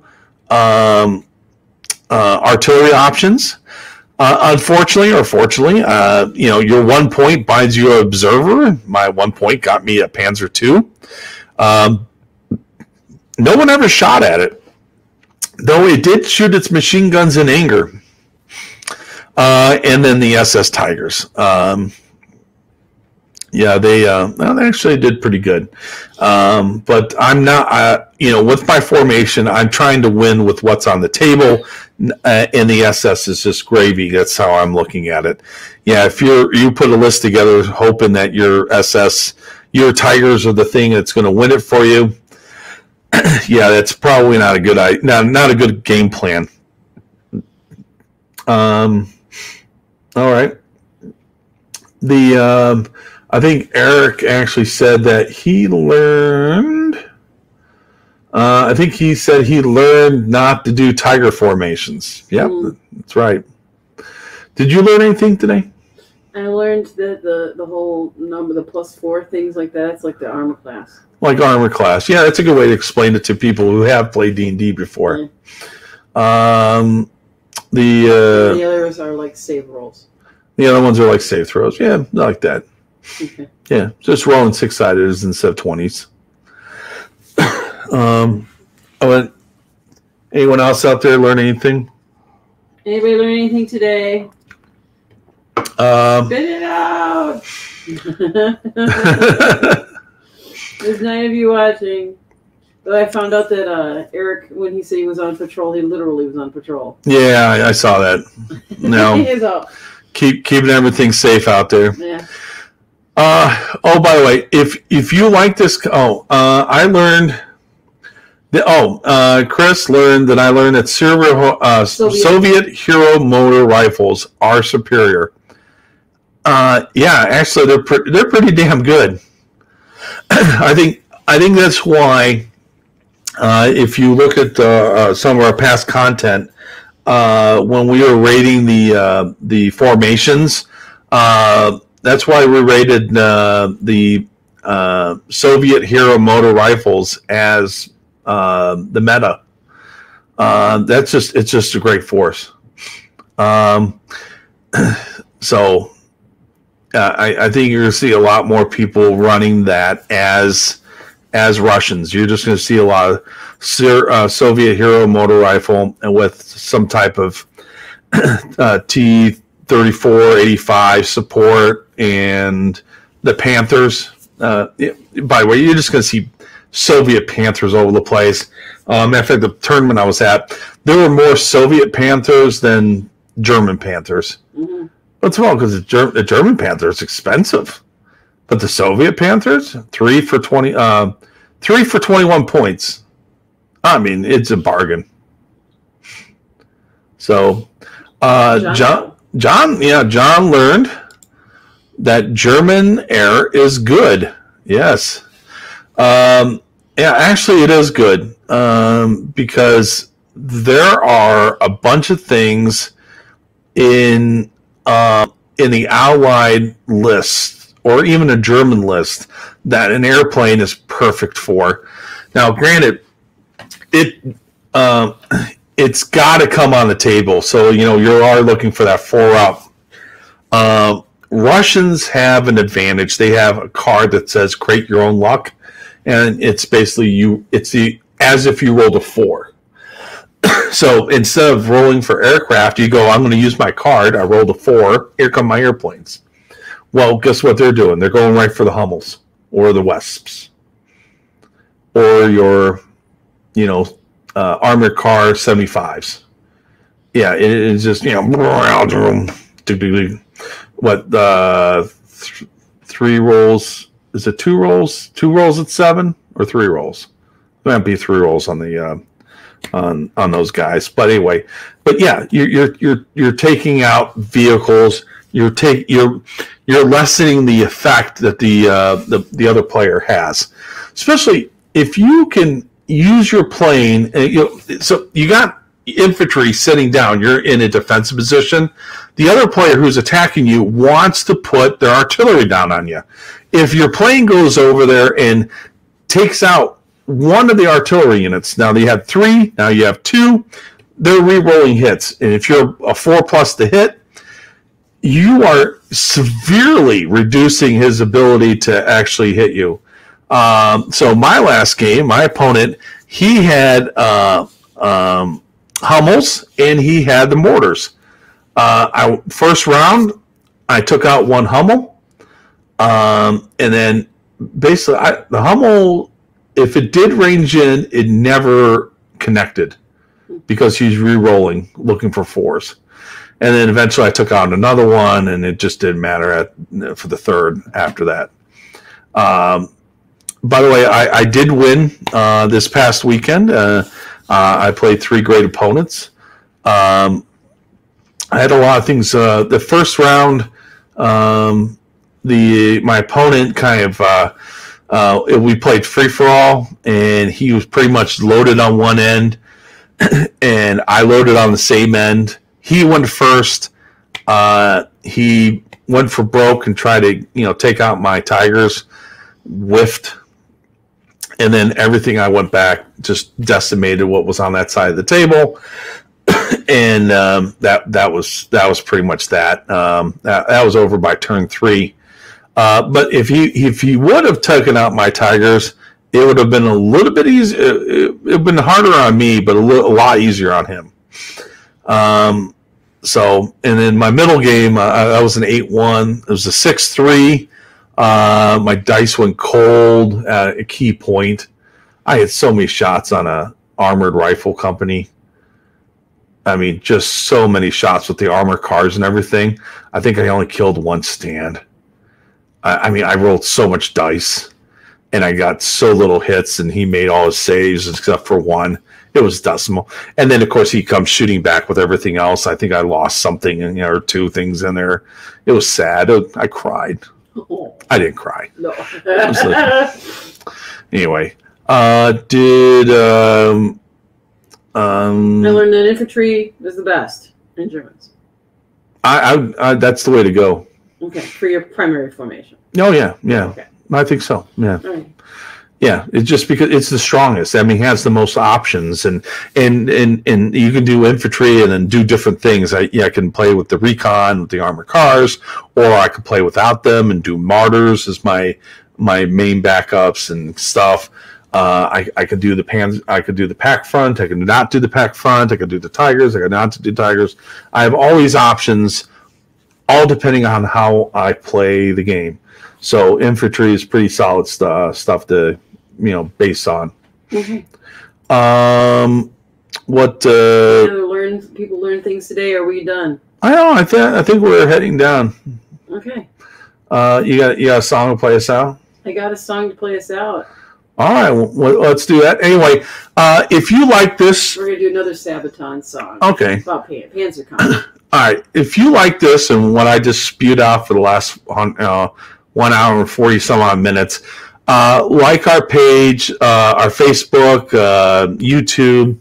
[SPEAKER 1] artillery options. Unfortunately or fortunately, your 1 point buys you an observer. My 1 point got me a Panzer II. No one ever shot at it, though it did shoot its machine guns in anger. And then the SS Tigers. They actually did pretty good. But I'm not, with my formation, I'm trying to win with what's on the table, and the SS is just gravy. That's how I'm looking at it. Yeah, if you put a list together hoping that your SS, your Tigers are the thing that's going to win it for you, yeah, that's probably not a good not a good game plan. All right. I think Eric actually said that he learned. I think he said he learned not to do tiger formations. Yep, that's right. Did you learn anything today?
[SPEAKER 2] I learned that the whole number, the +4, things like that. It's like the armor class.
[SPEAKER 1] Like armor class. Yeah, that's a good way to explain it to people who have played D&D before. Yeah. The
[SPEAKER 2] others are like save rolls.
[SPEAKER 1] The other ones are like save throws. Yeah, I like that.
[SPEAKER 2] Okay.
[SPEAKER 1] Yeah, just rolling 6-sided instead of 20s. Anyone else out there learn anything?
[SPEAKER 2] Anybody learn anything today? Spit it out! There's 9 of you watching. But I found out that Eric, when he said he was on patrol, he literally was on patrol.
[SPEAKER 1] Yeah, I saw that. No, keeping everything safe out there.
[SPEAKER 2] Yeah.
[SPEAKER 1] By the way, if you like this, I learned. Chris learned that I learned that Soviet Hero motor rifles are superior. Yeah, actually, they're pretty damn good. I think that's why. If you look at some of our past content, when we were rating the formations, that's why we rated the Soviet Hero motor rifles as the meta. It's just a great force. So I think you're going to see a lot more people running that as Russians. You're just going to see a lot of Soviet Hero motor rifle and with some type of T-34-85 support and the Panthers. By the way, you're just going to see Soviet Panthers all over the place. Matter of fact, the tournament I was at, there were more Soviet Panthers than German Panthers. Mm-hmm. What's wrong? Because the German Panther is expensive. But the Soviet Panthers, 3 for 21 points. I mean, it's a bargain. So, John learned that German air is good. Yes. Yeah, actually, it is good because there are a bunch of things in the Allied list, or even a German list, that an airplane is perfect for. Now, granted, it's got to come on the table. So, you are looking for that 4-up. Russians have an advantage. They have a card that says "Create Your Own Luck," and it's basically it's the as if you rolled a 4. So instead of rolling for aircraft, you go, I'm going to use my card. I rolled a 4. Here come my airplanes. Well, guess what they're doing? They're going right for the Hummels or the Wesps or your, armored car 75s. Yeah, it's just, what, 3 rolls? Is it 2 rolls? 2 rolls at 7 or 3 rolls? It might be 3 rolls on the on those guys. But anyway, yeah, you're taking out vehicles. You're lessening the effect that the other player has, especially if you can use your plane. So you got infantry sitting down. You're in a defensive position. The other player who's attacking you wants to put their artillery down on you. If your plane goes over there and takes out one of the artillery units, now you had 3, now you have 2, they're re-rolling hits. And if you're a 4+ to hit, you are severely reducing his ability to actually hit you. So my last game, my opponent, he had Hummels and he had the mortars. First round, I took out 1 Hummel. And then basically the Hummel, if it did range in, it never connected because he's re-rolling, looking for 4s. And then eventually I took out another one, and it just didn't matter for the third after that. By the way, I did win this past weekend. I played 3 great opponents. I had a lot of things. The first round, my opponent kind of we played free-for-all, and he was pretty much loaded on one end, and I loaded on the same end. He went first. He went for broke and tried to, take out my Tigers, whiffed, and then everything I went back just decimated what was on that side of the table, and that was pretty much that. That was over by turn 3. But if he would have taken out my Tigers, it would have been a little bit easier. It would have been harder on me, but a lot easier on him. So, and then my middle game, I was an 8-1. It was a 6-3. My dice went cold at a key point. I had so many shots on a armored rifle company. I mean, just so many shots with the armored cars and everything. I think I only killed 1 stand. I rolled so much dice, and I got so little hits, and he made all his saves except for 1. It was decimal. And then, of course, he comes shooting back with everything else. I think I lost something, or 2 things in there. It was sad. I cried. I didn't cry.
[SPEAKER 2] No.
[SPEAKER 1] Anyway,
[SPEAKER 2] I learned that infantry is the best in Germans.
[SPEAKER 1] I that's the way to go.
[SPEAKER 2] Okay, for your primary formation.
[SPEAKER 1] Oh yeah.
[SPEAKER 2] Okay.
[SPEAKER 1] I think so. Yeah.
[SPEAKER 2] All right.
[SPEAKER 1] Yeah, it's just because it's the strongest. I mean, it has the most options, and you can do infantry and then do different things. I can play with the recon, with the armored cars, or I could play without them and do martyrs as my main backups and stuff. I could do the pack front. I could not do the pack front. I could do the Tigers. I could not do Tigers. I have all these options, all depending on how I play the game. So infantry is pretty solid stuff to base on.
[SPEAKER 2] Mm-hmm. People learn things today. Are we done?
[SPEAKER 1] I don't know. I think we're heading down.
[SPEAKER 2] Okay.
[SPEAKER 1] You got a song to play us out?
[SPEAKER 2] I got a song to play us out.
[SPEAKER 1] All right, well, let's do that. Anyway, if you like this,
[SPEAKER 2] we're gonna do another Sabaton song.
[SPEAKER 1] Okay.
[SPEAKER 2] About Panzerkampf.
[SPEAKER 1] All right, if you like this and what I just spewed out for the last 1 hour and 40 some odd minutes, like our page, our Facebook, YouTube,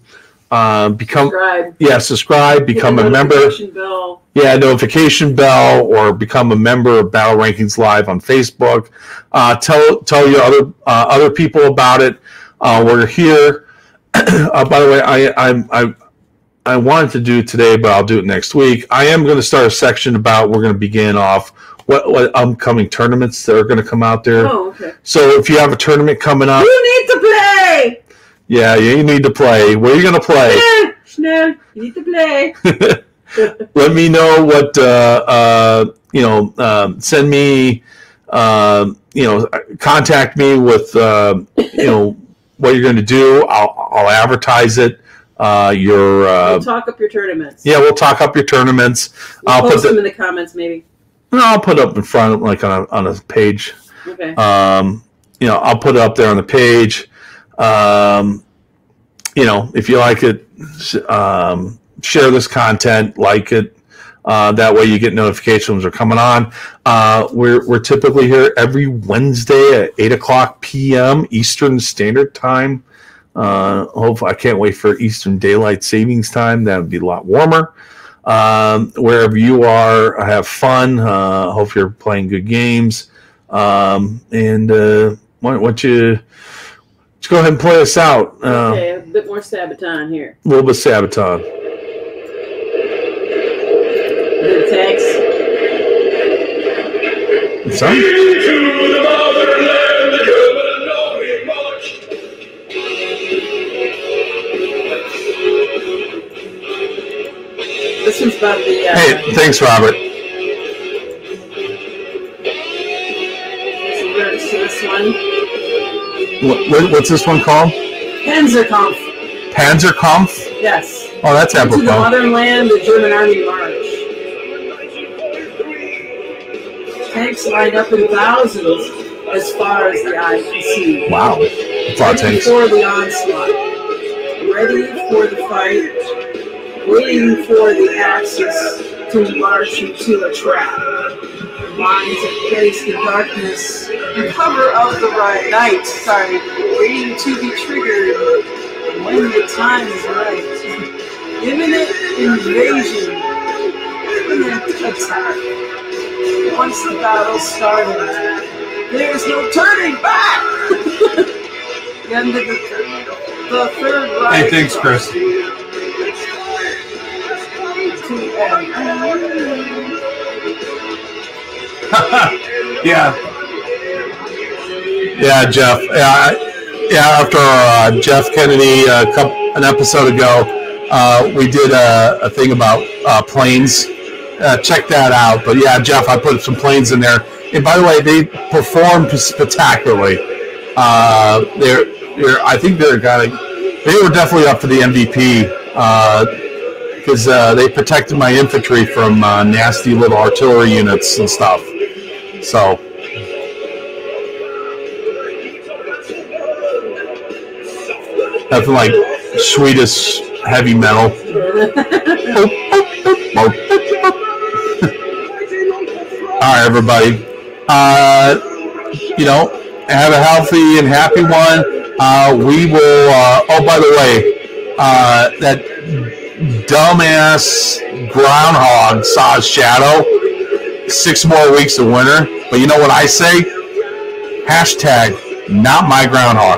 [SPEAKER 1] subscribe, become a member.
[SPEAKER 2] Bell.
[SPEAKER 1] Yeah, notification bell, or become a member of Battle Rankings Live on Facebook. Tell your other people about it. We're here. By the way, I wanted to do it today, but I'll do it next week. I am going to start a section about. We're going to begin off what upcoming tournaments that are going to come out there.
[SPEAKER 2] Oh, okay.
[SPEAKER 1] So if you have a tournament coming up,
[SPEAKER 2] you need to play.
[SPEAKER 1] Yeah, you need to play. Where are you going to play?
[SPEAKER 2] No, you need to play.
[SPEAKER 1] Let me know what send me contact me with what you're going to do. I'll advertise it.
[SPEAKER 2] We'll talk up your tournaments.
[SPEAKER 1] Yeah, we'll talk up your tournaments.
[SPEAKER 2] I'll post them in the comments, maybe.
[SPEAKER 1] No, I'll put it up in front, like on a page.
[SPEAKER 2] Okay.
[SPEAKER 1] I'll put it up there on the page. If you like it, share this content, like it. That way you get notifications when they're coming on. We're typically here every Wednesday at 8:00 p.m. Eastern Standard Time. Hopefully, I can't wait for Eastern Daylight Savings Time. That would be a lot warmer. Wherever you are, have fun. Hope you're playing good games. Why don't you go ahead and play us out?
[SPEAKER 2] Okay, a bit more Sabaton here.
[SPEAKER 1] A little bit of Sabaton.
[SPEAKER 2] The text.
[SPEAKER 1] Sorry?
[SPEAKER 2] This one's about the.
[SPEAKER 1] Hey, thanks, Robert.
[SPEAKER 2] So we're going to see this one.
[SPEAKER 1] What's this one called?
[SPEAKER 2] Panzerkampf.
[SPEAKER 1] Panzerkampf?
[SPEAKER 2] Yes.
[SPEAKER 1] Oh, that's
[SPEAKER 2] Into the
[SPEAKER 1] apropos.
[SPEAKER 2] motherland, the German army march. Tanks lined up in thousands as far as the eye can see.
[SPEAKER 1] Wow. That's a lot of
[SPEAKER 2] Ready
[SPEAKER 1] tanks.
[SPEAKER 2] for the onslaught. Ready for the fight. Waiting for the Axis to march into a trap. Lines encased in darkness. In cover of the night. Waiting to be triggered when the time is right. Imminent invasion. Imminent attack. Once the battle started, there's no turning back! The end of the Third Reich.
[SPEAKER 1] Hey, thanks, Chris. Yeah. Yeah, Jeff. Yeah, after Jeff Kennedy an episode ago, we did a thing about planes. Check that out. But yeah, Jeff, I put some planes in there. And by the way, they performed spectacularly. I think they were definitely up for the MVP because they protected my infantry from nasty little artillery units and stuff. So. Nothing like Swedish heavy metal. All right, everybody. Have a healthy and happy one. We will. By the way, that dumbass groundhog saw his shadow. 6 more weeks of winter. But you know what I say? Hashtag not my groundhog.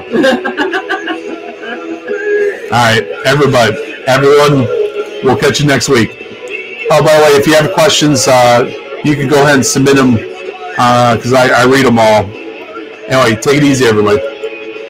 [SPEAKER 1] All right, everyone, we'll catch you next week. Oh, by the way, if you have questions, you can go ahead and submit them because I read them all. Anyway, take it easy, everybody.